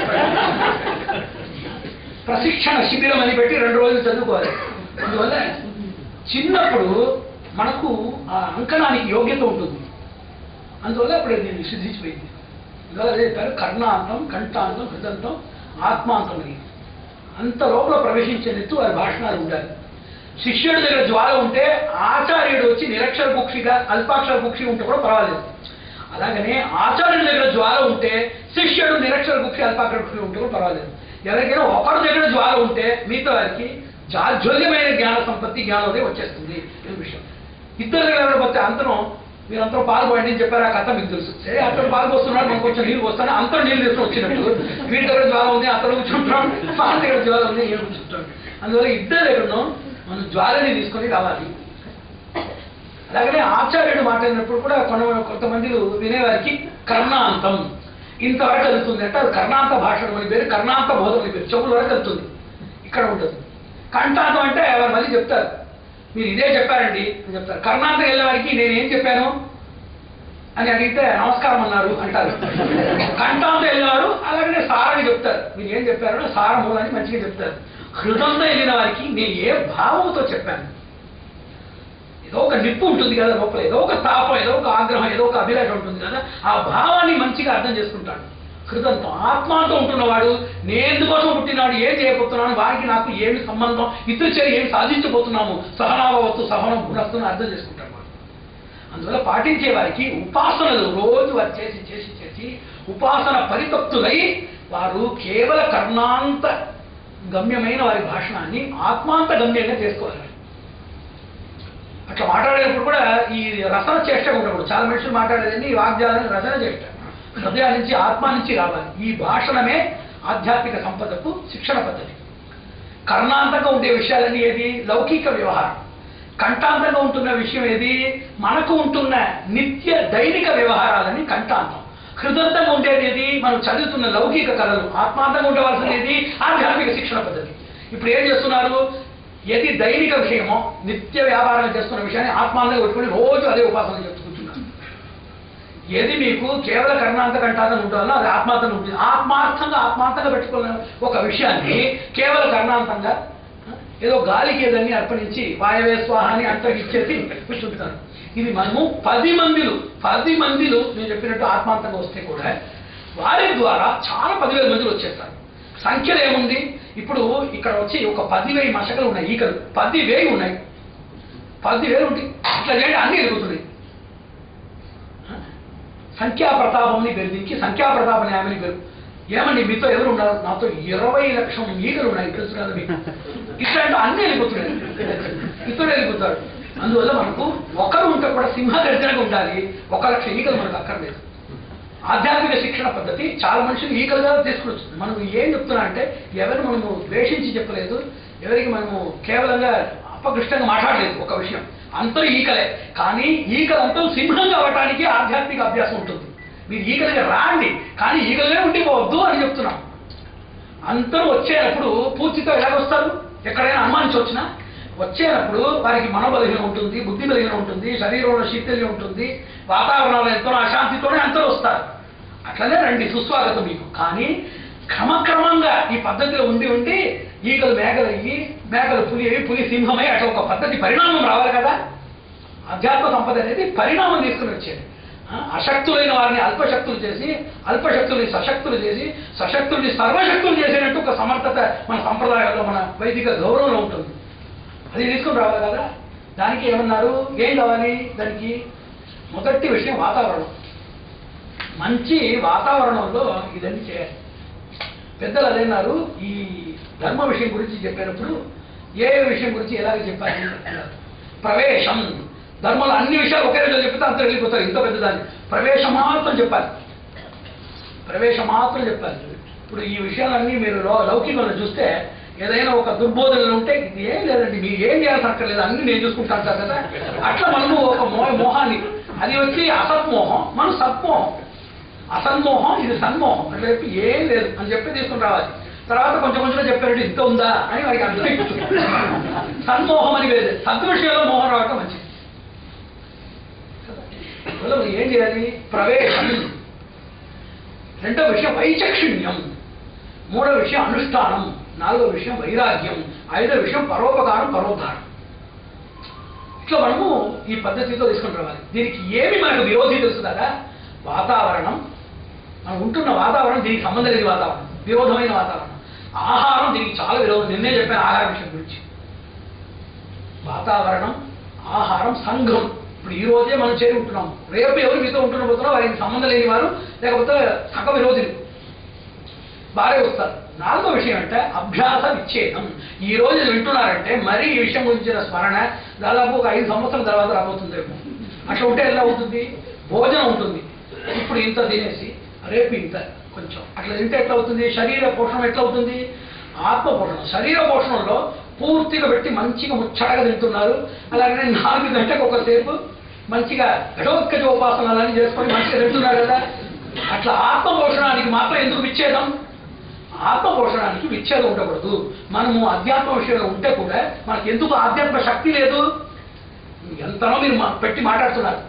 ప్రశిక్షణ శిబిరం అని పెట్టి రెండు రోజులు చదువుకోవాలి. అందువల్ల చిన్నప్పుడు మనకు ఆ అంకణానికి యోగ్యత ఉంటుంది. అందువల్ల అప్పుడు దీన్ని సిద్ధించిపోయింది. అందువల్ల అదే పేరు కర్ణాంతం, కంఠాంతం, హృదంతం, ఆత్మాంతం అని. అంత లోపల ప్రవేశించేందుకు వారి భాషణాలు ఉండాలి. శిష్యుడి దగ్గర జ్వాల ఉంటే ఆచార్యుడు వచ్చి నిరక్షర కుక్షిగా అల్పాక్షర కుక్షి ఉంటే కూడా పర్వాలేదు. అలాగనే ఆచార్యుడి దగ్గర జ్వాల ఉంటే శిష్యుడు నిరక్షర కుక్షి అల్పాక్షర కుక్షి ఉంటే కూడా పర్వాలేదు. ఎవరికైనా ఒకరి దగ్గర జ్వాల ఉంటే మిగతా వారికి జాజ్వల్యమైన జ్ఞాన సంపత్తి జ్ఞానోదయం వచ్చేస్తుంది ఈ విషయం. ఇద్దరు దగ్గర పోతే అంతరం మీరంతా పాల్గొండి అని చెప్పారు, ఆ కథ మీకు తెలుసు. సరే అతను పాల్గొస్తున్నాడు, మనకు కొంచెం నీళ్ళు వస్తాను, అంతరం నీళ్ళు తీసుకుని వచ్చినట్టు వీడి దగ్గర జ్వాల ఉంది అతను కూర్చుంటాం, మా దగ్గర జ్వాల ఉంది ఏం కూర్చుంటాం. అందువల్ల ఇద్దరు దగ్గరను మనం జ్వాలని తీసుకొని రావాలి. అలాగనే ఆచార్యుడు మాట్లాడినప్పుడు కూడా కొంత కొంతమంది వినేవారికి కర్ణాంతం ఇంతవరకు వెళ్తుంది అంటే అది కర్ణాంత భాషణం అని పేరు, కర్ణాంత బోధం అని పేరు, చెవుల వరకు వెళ్తుంది, ఇక్కడ ఉంటుంది. కంఠాంతం అంటే వారు మళ్ళీ చెప్తారు, మీరు ఇదే చెప్పారండి అని చెప్తారు. కర్ణాంతం వెళ్ళే వారికి నేనేం చెప్పాను అని అడిగితే నమస్కారం అన్నారు అంటారు. కంఠాంతం వెళ్ళేవారు అలాగనే సారని చెప్తారు, మీరు ఏం చెప్పారో సారము అని మంచిగా చెప్తారు. హృదంతో వెళ్ళిన వారికి నేను ఏ భావంతో చెప్పాను, ఏదో ఒక నిప్పు ఉంటుంది కదా లోపల, ఏదో ఒక తాపం, ఏదో ఒక ఆగ్రహం, ఏదో ఒక అభిలాష ఉంటుంది కదా, ఆ భావాన్ని మంచిగా అర్థం చేసుకుంటాడు. హృదంతో ఆత్మాంతో ఉంటున్నవాడు నేను ఎందుకోసం పుట్టినాడు, ఏం చేయబోతున్నాను, వారికి నాకు ఏమి సంబంధం, ఇద్దరు చేరి ఏమి సాధించబోతున్నాము, సహనాభవత్తు సహనం గుణస్తుని అర్థం చేసుకుంటాడు వాడు. అందువల్ల పాటించే వారికి ఉపాసనలు రోజు వారు చేసి చేసి చేసి ఉపాసన పరితప్తులై వారు కేవల కర్ణాంత గమ్యమైన వారి భాషణాన్ని ఆత్మాంత గమ్యంగా చేసుకోవాలి. అట్లా మాట్లాడేటప్పుడు కూడా ఈ రసన చేష్ట ఉన్నప్పుడు చాలా మనుషులు మాట్లాడేదండి ఈ వాగ్దాలని రసన చేష్ట, హృదయం నుంచి ఆత్మ నుంచి రావాలి. ఈ భాషణమే ఆధ్యాత్మిక సంపదకు శిక్షణ పద్ధతి. కర్ణాంతంగా ఉండే విషయాలన్నీ ఏది లౌకిక వ్యవహారం, కంఠాంతంగా ఉంటున్న విషయం ఏది మనకు ఉంటున్న నిత్య దైనిక వ్యవహారాలని కంఠాంతం. హృదంతంగా ఉండేది ఏది మనం చదువుతున్న లౌకిక కళలు, ఆత్మాంతంగా ఉండవలసింది ఏది ఆధ్యాత్మిక శిక్షణ పద్ధతి. ఇప్పుడు ఏం చేస్తున్నారు, ఏది దైనిక విషయమో నిత్య వ్యాపారాలు చేస్తున్న విషయాన్ని ఆత్మాంతంగా పెట్టుకుని రోజు అదే ఉపాసన చెప్పుకుంటున్నారు. ఏది మీకు కేవల కర్ణాంత కంఠాంతంగా ఉంటుందో అది ఆత్మాంతంగా ఉంటుంది. ఆత్మార్థంగా ఆత్మాంతంగా పెట్టుకున్న ఒక విషయాన్ని కేవల కర్ణాంతంగా ఏదో గాలికి ఏదన్నీ అర్పణించి వాయవే స్వాహ అని అంతరిచ్చేసి కూర్చుంటున్నారు. ఇది మనము పది మందిలు పది మందిలు నేను చెప్పినట్టు ఆత్మాంతంగా వస్తే కూడా వారి ద్వారా చాలా పదివేల మందిలు వచ్చేస్తారు. సంఖ్యలు ఏముంది, ఇప్పుడు ఇక్కడ వచ్చి ఒక పదివేయి మశకలు ఉన్నాయి, ఈకలు పదివేయి ఉన్నాయి, పదివేలు ఉంటాయి. ఇట్లా చేయండి అన్నీ ఎదుగుతున్నాయి. సంఖ్యా ప్రతాపంని బెదిరించి సంఖ్యా ప్రతాపం ఆమెని బెరు ఏమండి మీతో ఎవరు ఉన్నారు, నాతో ఇరవై లక్షల ఈగలు ఉన్నాయి తెలుసు కదా మీకు, ఇట్లాంటి అన్నీ వెళ్ళిపోతున్నాయి, ఇతడు వెళ్ళిపోతాడు. అందువల్ల మనకు ఒకరు ఉంటే కూడా సింహ గర్జనగా ఉండాలి, ఒక లక్ష ఈగలు మనకు అక్కర్లేదు. ఆధ్యాత్మిక శిక్షణ పద్ధతి చాలా మనుషులు ఈగలుగా తీసుకొచ్చింది. మనం ఏం చెప్తున్నా అంటే ఎవరు మనము ద్వేషించి చెప్పలేదు, ఎవరికి మనము కేవలంగా అపకృష్టంగా మాట్లాడలేదు. ఒక విషయం అంతరూ ఈకలే, కానీ ఈకలంతా సింహంగా అవ్వటానికి ఆధ్యాత్మిక అభ్యాసం ఉంటుంది. మీరు ఈగలుగా రాండి కానీ ఈగలుగా ఉండిపోవద్దు అని చెప్తున్నాం. అందరూ వచ్చేటప్పుడు పూర్తిగా ఎలాగొస్తారు, ఎక్కడైనా అనుమానించి వచ్చినా వచ్చేటప్పుడు వారికి మనోబలహీనం ఉంటుంది, బుద్ధి బలహీనం ఉంటుంది, శరీరంలో శీతల్యం ఉంటుంది, వాతావరణంలో ఎంతో అశాంతితోనే అందరూ వస్తారు. అట్లనే రండి సుస్వాగతం మీకు. కానీ క్రమక్రమంగా ఈ పద్ధతిలో ఉండి ఉండి ఈగలు మేకలు అయ్యి మేకలు పులి అయ్యి పులి సింహమై అట్లా ఒక పద్ధతి పరిణామం రావాలి కదా. అధ్యాత్మ సంపద అనేది పరిణామం తీసుకుని వచ్చేది. అశక్తులైన వారిని అల్పశక్తులు చేసి అల్పశక్తుల్ని సశక్తులు చేసి సశక్తుల్ని సర్వశక్తులు చేసేటట్టు ఒక సమర్థత మన సంప్రదాయాల్లో మన వైదిక గౌరవంలో ఉంటుంది. అది తీసుకుని రావాలి కదా. దానికి ఏమన్నారు, ఏం కావాలి దానికి? మొదటి విషయం వాతావరణం. మంచి వాతావరణంలో ఇదన్నీ చేయాలి. పెద్దలు అదేన్నారు, ఈ ధర్మ విషయం గురించి చెప్పేటప్పుడు ఏ విషయం గురించి ఎలాగ చెప్పాలి అన్నారు. ప్రవేశం. ధర్మంలో అన్ని విషయాలు ఒకే రోజు చెప్తే అంతా వెళ్ళిపోతారు. ఇంత పెద్దదాన్ని ప్రవేశం మాత్రం చెప్పాలి. ప్రవేశం మాత్రం చెప్పాలి. ఇప్పుడు ఈ విషయాలన్నీ మీరు లౌకికంలో చూస్తే ఏదైనా ఒక దుర్బోధనలు ఉంటే ఇది ఏం లేదండి, మీరు ఏం చేయాల్సి అక్కర్లేదు, అన్ని నేను చూసుకుంటాను సార్ కదా. అట్లా మనము ఒక మో మోహాన్ని, అది వచ్చి అసత్మోహం, మనం సత్మోహం. అసన్మోహం, ఇది సన్మోహం అని చెప్పి ఏం లేదు అని చెప్పి తీసుకుని రావాలి. తర్వాత కొంచెం కొంచెం చెప్పారంటే ఇంత ఉందా అని వాడికి అర్థం. సన్మోహం అని లేదు, సద్విషయంలో మోహం రావటం మంచిది. ఏం చేయాలి? ప్రవేశం. రెండో విషయం వైచక్షణ్యం. మూడో విషయం అనుష్ఠానం. నాలుగో విషయం వైరాగ్యం. ఐదో విషయం పరోపకారం పరోద్ధారం. ఇట్లా మనము ఈ పద్ధతితో తీసుకుని రావాలి. దీనికి ఏమి మనకు విరోధి తెలుసు కదా? వాతావరణం, మనం ఉంటున్న వాతావరణం దీనికి సంబంధం లేని వాతావరణం, విరోధమైన వాతావరణం. ఆహారం దీనికి చాలా విరోధం. నిన్నే చెప్పాను ఆహార విషయం గురించి. వాతావరణం, ఆహారం, సంఘం. ఇప్పుడు ఈ రోజే మనం చేరి ఉంటున్నాము, రేపు ఎవరు మీతో ఉంటున్న పోతున్నారో వారికి సంబంధం లేని వారు, లేకపోతే సగ విరోధులు బాగా వస్తారు. నాలుగో విషయం అంటే అభ్యాస విచ్ఛేదం. ఈ రోజు వింటున్నారంటే మరీ ఈ విషయం గురించిన స్మరణ దాదాపు ఒక ఐదు సంవత్సరాల తర్వాత రాబోతుందేమో. అట్లా ఉంటే ఎలా అవుతుంది? భోజనం ఉంటుంది, ఇప్పుడు ఇంత తినేసి రేపు ఇంత కొంచెం అట్లా తింటే ఎట్లా అవుతుంది? శరీర పోషణం ఎట్లా అవుతుంది? ఆత్మ పోషణం. శరీర పోషణంలో పూర్తిగా పెట్టి మంచిగా ముచ్చటగా తింటున్నారు. అలాగనే నాలుగు గంటలకు ఒకసేపు మంచిగా ఘటోత్కజోపాసనాలని చేసుకొని మంచిగా తింటున్నారు కదా. అట్లా ఆత్మ పోషణానికి మాత్రం ఎందుకు విచ్ఛేదం? ఆత్మ పోషణానికి విచ్ఛేదం ఉండకూడదు. మనము అధ్యాత్మ విషయంలో ఉంటే కూడా మనకు ఎందుకు ఆధ్యాత్మ శక్తి లేదు? ఎంతనో మీరు పెట్టి మాట్లాడుతున్నారు,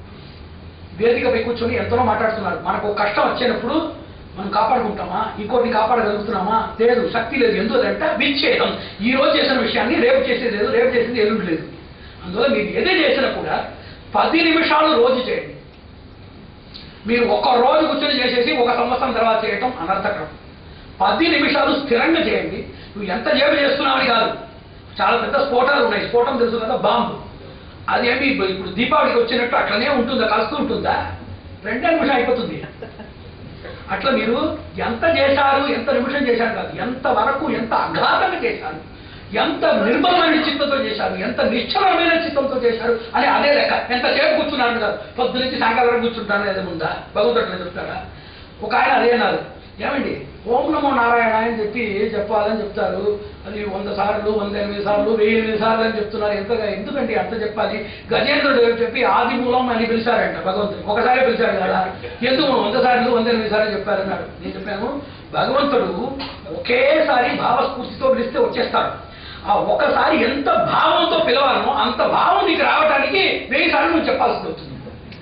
వేదికపై కూర్చొని ఎంతనో మాట్లాడుతున్నారు. మనకు కష్టం వచ్చినప్పుడు మనం కాపాడుకుంటామా? ఇంకోటిని కాపాడగలుగుతున్నామా? లేదు, శక్తి లేదు. ఎందుకంటే విచ్ఛేదం. ఈ రోజు చేసిన విషయాన్ని రేపు చేసేది లేదు, రేపు చేసేది ఎల్లుండి లేదు. అందువల్ల మీరు ఏదే చేసినా కూడా పది నిమిషాలు రోజు చేయండి. మీరు ఒక రోజు కూర్చొని చేసేసి ఒక సంవత్సరం తర్వాత చేయటం అనర్థకరం. పది నిమిషాలు స్థిరంగా చేయండి. నువ్వు ఎంత జేబు చేస్తున్నావని కాదు. చాలా పెద్ద స్ఫోటాలు ఉన్నాయి. స్ఫోటం తెలుసు కదా, బాంబు. అదేమి ఇప్పుడు దీపావళికి వచ్చినట్టు అట్లనే ఉంటుందా? కలుస్తూ ఉంటుందా? రెండే నిమిషం అయిపోతుంది. అట్లా మీరు ఎంత చేశారు, ఎంత నిమిషం చేశారు కాదు, ఎంత వరకు, ఎంత అఘాతంగా చేశారు, ఎంత నిర్మలమైన చిత్తంతో చేశారు, ఎంత నిశ్చలమైన చిత్తంతో చేశారు అని అదే లెక్క. ఎంత సేపు కూర్చున్నాను కాదు, పొద్దు నుంచి సాయంకాలం వరకు కూర్చుంటాను ఏదో ఉందా? భగవంతుడు చెప్తారా? ఒక ఆయన అదే అన్నారు, ఏమండి ఓం నమో నారాయణ అని చెప్పి చెప్పాలని చెప్తారు. అది వంద సార్లు, వంద ఎనిమిది సార్లు, వెయ్యి ఎనిమిది సార్లు అని చెప్తున్నారు. ఎంతగా ఎందుకండి అంత చెప్పాలి? గజేంద్రుడు చెప్పి ఆది మూలం అని పిలిచారంట భగవంతుడు. ఒకసారి పిలిచారు కదా, ఎందుకు వంద సార్లు, వంద ఎనిమిది సార్లు చెప్పారన్నాడు. నేను చెప్పాను, భగవంతుడు ఒకేసారి భావస్ఫూర్తితో పిలిస్తే వచ్చేస్తాడు. ఆ ఒకసారి ఎంత భావంతో పిలవాలనో అంత భావం నీకు రావడానికి వెయ్యి సార్లు నువ్వు చెప్పాల్సి వస్తుంది.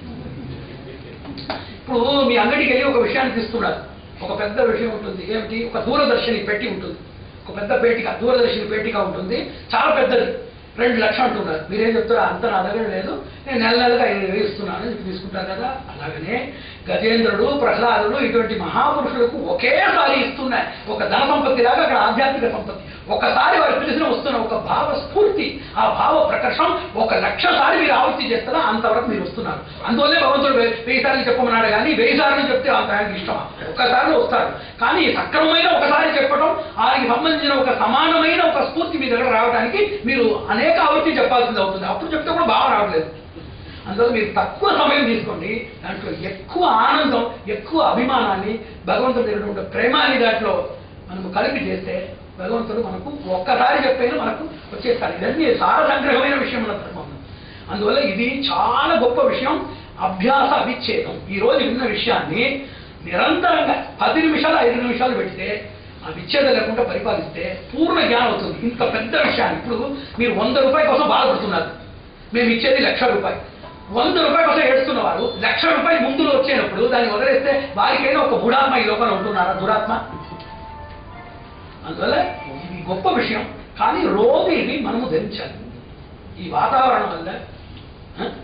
ఇప్పుడు మీ అంగడికి వెళ్ళి ఒక విషయాన్ని తీస్తున్నాడు, ఒక పెద్ద విషయం ఉంటుంది. ఏమిటి? ఒక దూరదర్శిని పెట్టి ఉంటుంది, ఒక పెద్ద పేటిక, దూరదర్శిని పేటిక ఉంటుంది, చాలా పెద్దది, రెండు లక్షలు అంటున్నారు. మీరేం చెప్తారా? అంత నా దగ్గర లేదు, నేను నెల నెలగా ఐదు వేలు ఇస్తున్నాను అని తీసుకుంటారు కదా. అలాగనే గజేంద్రుడు, ప్రహ్లాదుడు ఇటువంటి మహాపురుషులకు ఒకేసారి ఇస్తున్న ఒక ధన సంపత్తి లాగా అక్కడ ఆధ్యాత్మిక సంపత్తి. ఒకసారి వారు పిలిచిన వస్తున్న ఒక భావ స్ఫూర్తి, ఆ భావ ప్రకర్షం ఒక లక్ష సారి మీరు ఆవృత్తి చేస్తారా అంతవరకు మీరు వస్తున్నారు. అందువల్లే భగవంతుడు వెయ్యి సార్లు చెప్పమన్నాడు. కానీ వెయ్యి సార్లు చెప్తే అంత ఆయనకి ఇష్టమా? ఒక్కసారి వస్తాడు. కానీ సక్రమమైన ఒకసారి చెప్పడం, ఆయనకి సంబంధించిన ఒక సమానమైన ఒక స్ఫూర్తి మీ దగ్గర రావడానికి మీరు అనేక ఆవృత్తి చెప్పాల్సింది అవుతుంది. అప్పుడు చెప్తే కూడా బాగా రావట్లేదు. అందువల్ల మీరు తక్కువ సమయం తీసుకోండి, దాంట్లో ఎక్కువ ఆనందం, ఎక్కువ అభిమానాన్ని, భగవంతుడి దగ్గర ఉండే ప్రేమాన్ని దాంట్లో మనము కలిపి చేస్తే భగవంతుడు మనకు ఒక్కసారి చెప్పైనా మనకు వచ్చేస్తారు. ఇదన్నీ సార సంగ్రహమైన విషయం మన ధర్మం. అందువల్ల ఇది చాలా గొప్ప విషయం, అభ్యాస అవిచ్ఛేదం. ఈ రోజు విన్న విషయాన్ని నిరంతరంగా పది నిమిషాలు ఐదు నిమిషాలు పెడితే ఆ విచ్ఛేదం లేకుండా పరిపాలిస్తే పూర్ణ జ్ఞానం అవుతుంది. ఇంత పెద్ద విషయాన్ని ఇప్పుడు మీరు వంద రూపాయల కోసం బాధపడుతున్నారు, మేము ఇచ్చేది లక్ష రూపాయలు. వంద రూపాయల కోసం ఏడుస్తున్నవారు లక్ష రూపాయలు ముందులో వచ్చేటప్పుడు దాన్ని వదిలేస్తే వారికైనా ఒక గుడాత్మ ఈ లోపల ఉంటున్నారా? దురాత్మ. అందువల్ల ఇది గొప్ప విషయం. కానీ రోజు ఇది మనము ధరించాలి. ఈ వాతావరణం వల్ల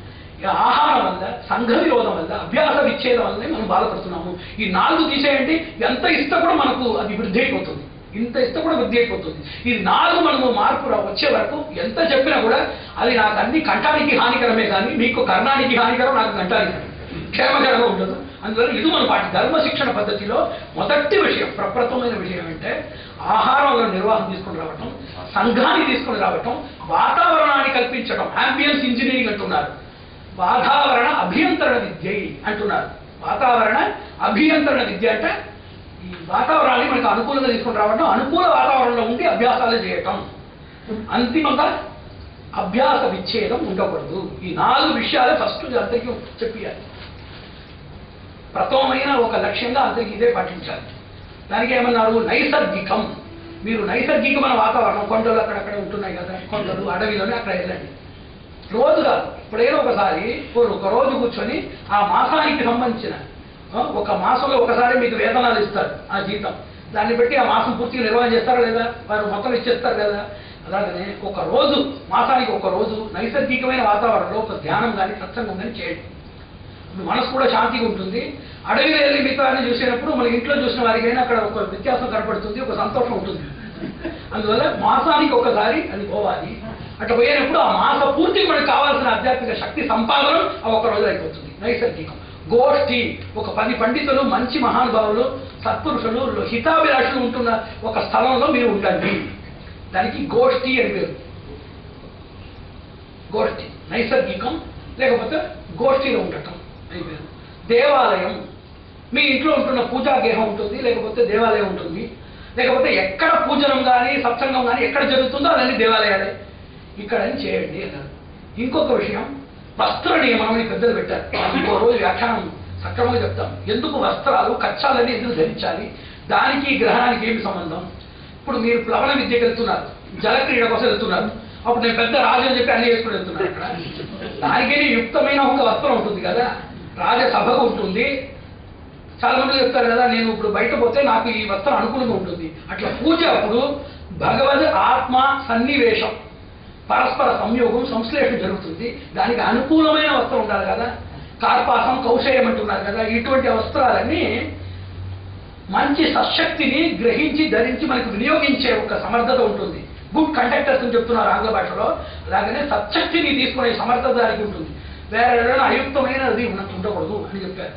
ఆహారం వల్ల, సంఘ విరోధం వల్ల, అభ్యాస విచ్ఛేదం వల్లనే మనం బాధపడుతున్నాము. ఈ నాలుగు తీసేయండి, ఎంత ఇస్తే కూడా మనకు అది వృద్ధి అయిపోతుంది. ఇంత ఇస్తే కూడా వృద్ధి అయిపోతుంది. ఈ నాలుగు మనము మార్పు రా- వచ్చే వరకు ఎంత చెప్పినా కూడా అది నాకు అన్ని కంఠానికి హానికరమే కానీ మీకు కర్ణానికి హానికరం, నాకు కంఠానికి క్షేమకరంగా ఉండదు. అందువల్ల ఇది మన పాటి ధర్మ శిక్షణ పద్ధతిలో మొదటి విషయం, ప్రప్రథమైన విషయం అంటే ఆహారంలో నిర్వాహం తీసుకుని రావటం, సంఘాన్ని తీసుకుని రావటం, వాతావరణాన్ని కల్పించడం. యాంబియన్స్ ఇంజనీరింగ్ అంటున్నారు, వాతావరణ అభియంతరణ విద్య అంటున్నారు. వాతావరణ అభియంతరణ విద్య అంటే ఈ వాతావరణాన్ని మనకు అనుకూలంగా తీసుకుని రావడం, అనుకూల వాతావరణంలో ఉండి అభ్యాసాలు చేయటం. అంతిమంగా అభ్యాస విచ్ఛేదం ఉండకూడదు. ఈ నాలుగు విషయాలు ఫస్ట్ అందరికీ చెప్పాలి. ప్రథమమైన ఒక లక్ష్యంగా అందరికీ ఇదే పాటించాలి. దానికి ఏమన్నారు, నైసర్గికం. మీరు నైసర్గికమైన వాతావరణం, కొండలు అక్కడక్కడ ఉంటున్నాయి కదా, కొండలు అడవిలోనే అక్కడ వెళ్ళండి. రోజు కాదు, ఇప్పుడైనా ఒకసారి ఒక రోజు కూర్చొని ఆ మాసానికి సంబంధించిన ఆ, ఒక మాసంలో ఒకసారి మీకు వేతనాలు ఇస్తారు, ఆ జీతం. దాన్ని బట్టి ఆ మాసం పూర్తిగా నిర్వహణ చేస్తారా లేదా, వారు మొత్తం ఇచ్చేస్తారు కదా. అలాగనే ఒక రోజు, మాసానికి ఒక రోజు నైసర్గికమైన వాతావరణంలో ఒక ధ్యానం కానీ సత్సంగం కానీ చేయండి. మనసు కూడా శాంతిగా ఉంటుంది. అడవిలో వెళ్ళి మిగతా చూసినప్పుడు మన ఇంట్లో చూసిన వారికైనా అక్కడ ఒక వ్యత్యాసం కనపడుతుంది, ఒక సంతోషం ఉంటుంది. అందువల్ల మాసానికి ఒకసారి అది పోవాలి. అట్లా పోయినప్పుడు ఆ మాస పూర్తికి మనకు కావాల్సిన ఆధ్యాత్మిక శక్తి సంపాదన ఆ ఒక రోజు అయిపోతుంది. నైసర్గికం. గోష్ఠి, ఒక పది పండితులు, మంచి మహానుభావులు, సత్పురుషులు, హితాభిలాషులు ఉంటున్న ఒక స్థలంలో మీరు ఉండండి. దానికి గోష్ఠి అని పేరు. గోష్ఠి నైసర్గికం, లేకపోతే గోష్ఠిలో ఉండటం అని పేరు. దేవాలయం, మీ ఇంట్లో ఉంటున్న పూజా గేహం ఉంటుంది, లేకపోతే దేవాలయం ఉంటుంది. లేకపోతే ఎక్కడ పూజనం కానీ సత్సంగం కానీ ఎక్కడ జరుగుతుందో అదన్నీ దేవాలయాలే. ఇక్కడ చేయండి అన్నారు. ఇంకొక విషయం, వస్త్ర నియమనం అని పెద్దలు పెట్టారు. ఇంకో రోజు వ్యాఖ్యానం సక్రమంగా చెప్తాం. ఎందుకు వస్త్రాలు, కచ్చాలని ఎందుకు ధరించాలి, దానికి గ్రహణానికి ఏమి సంబంధం. ఇప్పుడు మీరు ప్లవన విద్యకి వెళ్తున్నారు, జలక్రీడ కోసం వెళ్తున్నారు. అప్పుడు నేను పెద్ద రాజు అని చెప్పి అన్ని వేసుకుని వెళ్తున్నాను. అక్కడ దానికి యుక్తమైన ఒక వస్త్రం ఉంటుంది కదా, రాజసభకు ఉంటుంది. చాలా మంది చెప్తారు కదా, నేను ఇప్పుడు బయట పోతే నాకు ఈ వస్త్రం అనుకూలంగా ఉంటుంది. అట్లా పూజ అప్పుడు భగవద్ ఆత్మ సన్నివేశం, పరస్పర సంయోగం, సంశ్లేషణ జరుగుతుంది. దానికి అనుకూలమైన వస్త్రం ఉండాలి కదా. కార్పాసం, కౌశయం అంటున్నారు కదా. ఇటువంటి వస్త్రాలన్నీ మంచి సశక్తిని గ్రహించి ధరించి మనకు వినియోగించే ఒక సమర్థత ఉంటుంది. గుడ్ కండక్టర్స్ అని చెప్తున్నారు ఆంగ్ల భాషలో. అలాగనే సశక్తిని తీసుకునే సమర్థత దానికి ఉంటుంది. వేరే ఏదైనా అయుక్తమైనది ఉండకూడదు అని చెప్పారు.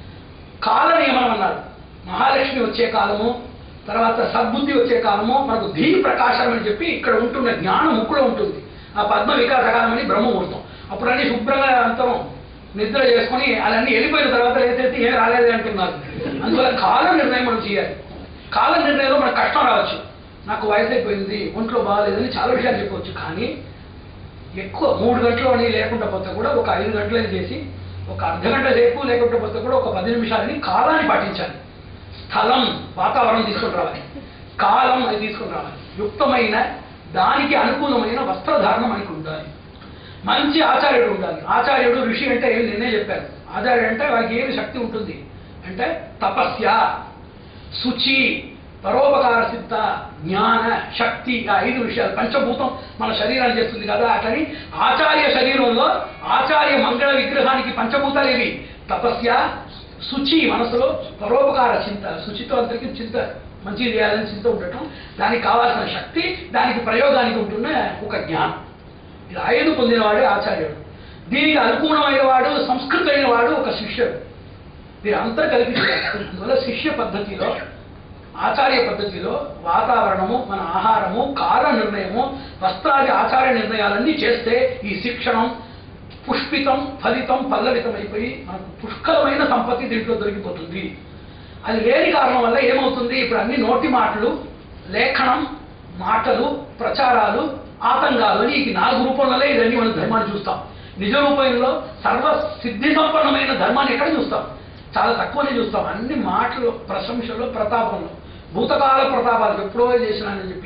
కాల నియమనం అన్నారు. మహాలక్ష్మి వచ్చే కాలము, తర్వాత సద్బుద్ధి వచ్చే కాలము, మనకు ధీ ప్రకాశం అని చెప్పి ఇక్కడ ఉంటున్న జ్ఞానం ముక్కులో ఉంటుంది. ఆ పద్మ వికాస కాలం అని బ్రహ్మముహూర్తం. అప్పుడు అన్ని శుభ్రంగా అంతరం నిద్ర చేసుకుని అవన్నీ వెళ్ళిపోయిన తర్వాత ఏదైతే ఏం రాలేదు అంటున్నారు. అందువల్ల కాల నిర్ణయం మనం చేయాలి. కాల నిర్ణయంలో మనకు కష్టం రావచ్చు. నాకు వయసు అయిపోయింది, ఒంట్లో బాగాలేదని చాలా విషయాలు చెప్పవచ్చు. కానీ ఎక్కువ మూడు గంటలు అని లేకుండా పోతే కూడా ఒక ఐదు గంటలని చేసి ఒక అర్ధ గంట సేపు లేకుండా పోతే కూడా ఒక పది నిమిషాలని కాలాన్ని పాటించాలి. స్థలం, వాతావరణం తీసుకుని రావాలి. కాలం అది తీసుకుని రావాలి. యుక్తమైన దానికి అనుకూలమైన వస్త్రధారణ మనకు ఉండాలి. మంచి ఆచార్యుడు ఉండాలి. ఆచార్యుడు ఋషి అంటే ఏమి నిన్నే చెప్పారు. ఆచార్యుడు అంటే వారికి ఏమి శక్తి ఉంటుంది అంటే తపస్య, శుచి, పరోపకార సిద్ధ, జ్ఞాన, శక్తి, ఆ ఐదు విషయాలు. పంచభూతం మన శరీరాన్ని చేస్తుంది కదా. అట్లని ఆచార్య శరీరంలో ఆచార్య మంగళ విగ్రహానికి పంచభూతాలు ఏవి? తపస్య, శుచి మనసులో, పరోపకార చింత, శుచితో అందరికీ చింత, మంచి చేయాలని చింత ఉండటం, దానికి కావాల్సిన శక్తి, దానికి ప్రయోగానికి ఉంటున్న ఒక జ్ఞానం. ఇది ఐదు పొందినవాడే ఆచార్యుడు. దీనికి అనుకూలమైన వాడు, సంస్కృతమైన వాడు ఒక శిష్యుడు. మీరు అంతా కలిపి అందువల్ల శిష్య పద్ధతిలో, ఆచార్య పద్ధతిలో వాతావరణము, మన ఆహారము, కాల నిర్ణయము, వస్త్రాది ఆచార నిర్ణయాలన్నీ చేస్తే ఈ శిక్షణం పుష్పితం, ఫలితం, పల్లవితం అయిపోయి మనకు పుష్కలమైన సంపత్తి దీంట్లో దొరికిపోతుంది. అది లేని కారణం వల్ల ఏమవుతుంది, ఇప్పుడు అన్ని నోటి మాటలు, లేఖనం, మాటలు, ప్రచారాలు, ఆతంగాలు అని ఈ నాలుగు రూపంలోనే ఇవన్నీ మనం ధర్మాన్ని చూస్తాం. నిజ రూపంలో సర్వ సిద్ధి సంపన్నమైన ధర్మాన్ని ఎక్కడ చూస్తాం? చాలా తక్కువనే చూస్తాం. అన్ని మాటలు, ప్రశంసలు, ప్రతాపంలో, భూతకాల ప్రతాపాలు ఎప్పుడో చేసినానని చెప్పి.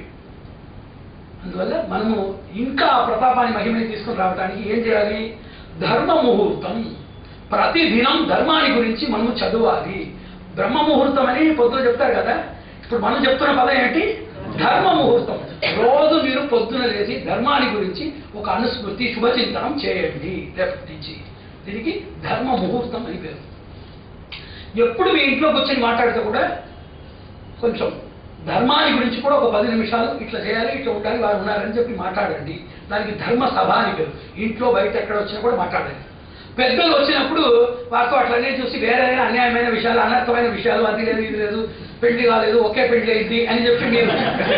అందువల్ల మనము ఇంకా ఆ ప్రతాపాన్ని మహిమని తీసుకుని రావడానికి ఏం చేయాలి? ధర్మ ముహూర్తం. ప్రతిదినం ధర్మాన్ని గురించి మనము చదవాలి. బ్రహ్మ ముహూర్తం అని పొద్దున చెప్తారు కదా. ఇప్పుడు మనం చెప్తున్న పదం ఏంటి? ధర్మ ముహూర్తం. రోజు మీరు పొద్దున లేచి ధర్మాన్ని గురించి ఒక అనుస్మృతి, శుభచింతనం చేయండి. రేపటి నుంచి దీనికి ధర్మ ముహూర్తం అని పేరు. ఎప్పుడు మీ ఇంట్లోకి వచ్చి మాట్లాడితే కూడా కొంచెం ధర్మాన్ని గురించి కూడా ఒక పది నిమిషాలు ఇట్లా చేయాలి, ఇట్లా ఉండాలి, వారు ఉన్నారని చెప్పి మాట్లాడండి. దానికి ధర్మ సభ అని పేరు. ఇంట్లో బయట ఎక్కడ వచ్చినా కూడా మాట్లాడండి. పెద్దలు వచ్చినప్పుడు వారితో అట్లనే చూసి వేరే అన్యాయమైన విషయాలు, అనర్థమైన విషయాలు, అది లేదు ఇది లేదు, పెళ్లి కాలేదు, ఒకే పెళ్లి అయింది అని చెప్పి మీరు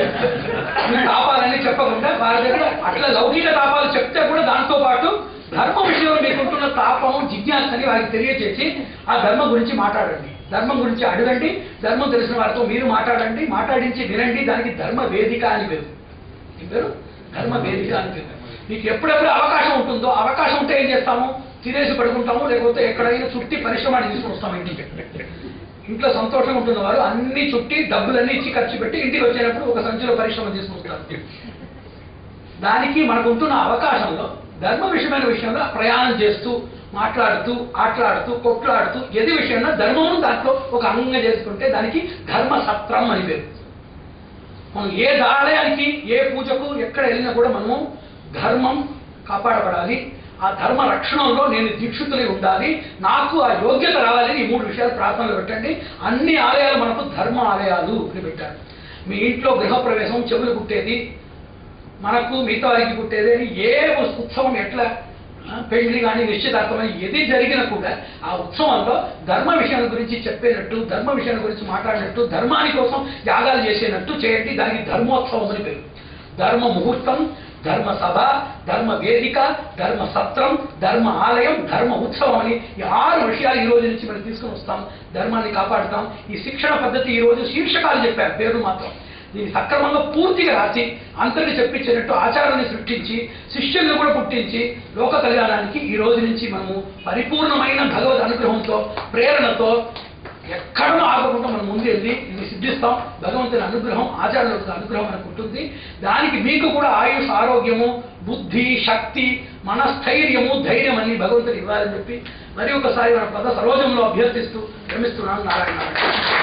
తాపాలని చెప్పకుండా వారి దగ్గర అట్లా లౌకిక తాపాలు చెప్తే కూడా దాంతో పాటు ధర్మ విషయంలో మీకుంటున్న తాపము జిజ్ఞాసని వారికి తెలియజేసి ఆ ధర్మం గురించి మాట్లాడండి. ధర్మం గురించి అడగండి. ధర్మం తెలిసిన వారితో మీరు మాట్లాడండి, మాట్లాడించి వినండి. దానికి ధర్మ వేదిక అని పేరు. ఏం పేరు? ధర్మ వేదిక అని పేరు. మీకు ఎప్పుడెప్పుడు అవకాశం ఉంటుందో, అవకాశం ఉంటే ఏం చేస్తాము? తినేసి పడుకుంటాము, లేకపోతే ఎక్కడైనా చుట్టి పరిశ్రమని తీసుకుని వస్తాము ఇంటికి. ఇంట్లో సంతోషంగా ఉంటున్న వారు అన్ని చుట్టి డబ్బులన్నీ ఇచ్చి ఖర్చు పెట్టి ఇంటికి వచ్చేటప్పుడు ఒక సంచిలో పరిశ్రమ తీసుకుంటారు. దానికి మనకు ఉంటున్న అవకాశంలో ధర్మ విషయమైన విషయంలో ప్రయాణం చేస్తూ, మాట్లాడుతూ, ఆటలాడుతూ, కొట్లాడుతూ, ఏది విషయంలో ధర్మము దాంట్లో ఒక అంగంగా చేసుకుంటే దానికి ధర్మ సత్రం అని పేరు. మనం ఏ ఆలయానికి, ఏ పూజకు ఎక్కడ వెళ్ళినా కూడా మనము ధర్మం కాపాడబడాలి. ఆ ధర్మ రక్షణలో నేను దీక్షితులై ఉండాలి, నాకు ఆ యోగ్యత రావాలని ఈ మూడు విషయాలు ప్రార్థనలు పెట్టండి. అన్ని ఆలయాలు మనకు ధర్మ ఆలయాలు అని పెట్టారు. మీ ఇంట్లో గృహప్రవేశం, చెవులు కుట్టేది, మనకు మిగతా వారికి కుట్టేది అని ఏ ఉత్సవం, ఎట్లా పెళ్లి కానీ నిశ్చితార్థమని ఏది జరిగినా కూడా ఆ ఉత్సవంలో ధర్మ విషయాల గురించి చెప్పేటట్టు, ధర్మ విషయాల గురించి మాట్లాడినట్టు, ధర్మాని కోసం యాగాలు చేసేటట్టు చేయండి. దానికి ధర్మోత్సవం అని పేరు. ధర్మ ముహూర్తం, ధర్మ సభ, ధర్మ వేదిక, ధర్మ సత్రం, ధర్మ ఆలయం, ధర్మ ఉత్సవం అని ఈ ఆరు విషయాలు ఈ రోజు నుంచి మనం తీసుకుని వస్తాం. ధర్మాన్ని కాపాడుతాం. ఈ శిక్షణ పద్ధతి ఈ రోజు శీర్షకాలు చెప్పారు, పేరు మాత్రం. దీన్ని సక్రమంగా పూర్తిగా రాసి అందరికీ చెప్పించేటట్టు ఆచారాన్ని సృష్టించి శిష్యులను కూడా పుట్టించి లోక కళ్యాణానికి ఈ రోజు నుంచి మనము పరిపూర్ణమైన భగవద్ అనుగ్రహంతో, ప్రేరణతో ఎక్కడో ఆగకుండా మనం ముందు వెళ్ళి ఇది సిద్ధిస్తాం. భగవంతుని అనుగ్రహం, ఆచార్యుల యొక్క అనుగ్రహం మనకు ఉంటుంది. దానికి మీకు కూడా ఆయుష్, ఆరోగ్యము, బుద్ధి, శక్తి, మనస్థైర్యము, ధైర్యం అన్ని భగవంతుని ఇవ్వాలని చెప్పి మరి ఒకసారి మన పద సరోజంలో అభ్యర్థిస్తూ రమిస్తున్నాను. నారాయణ.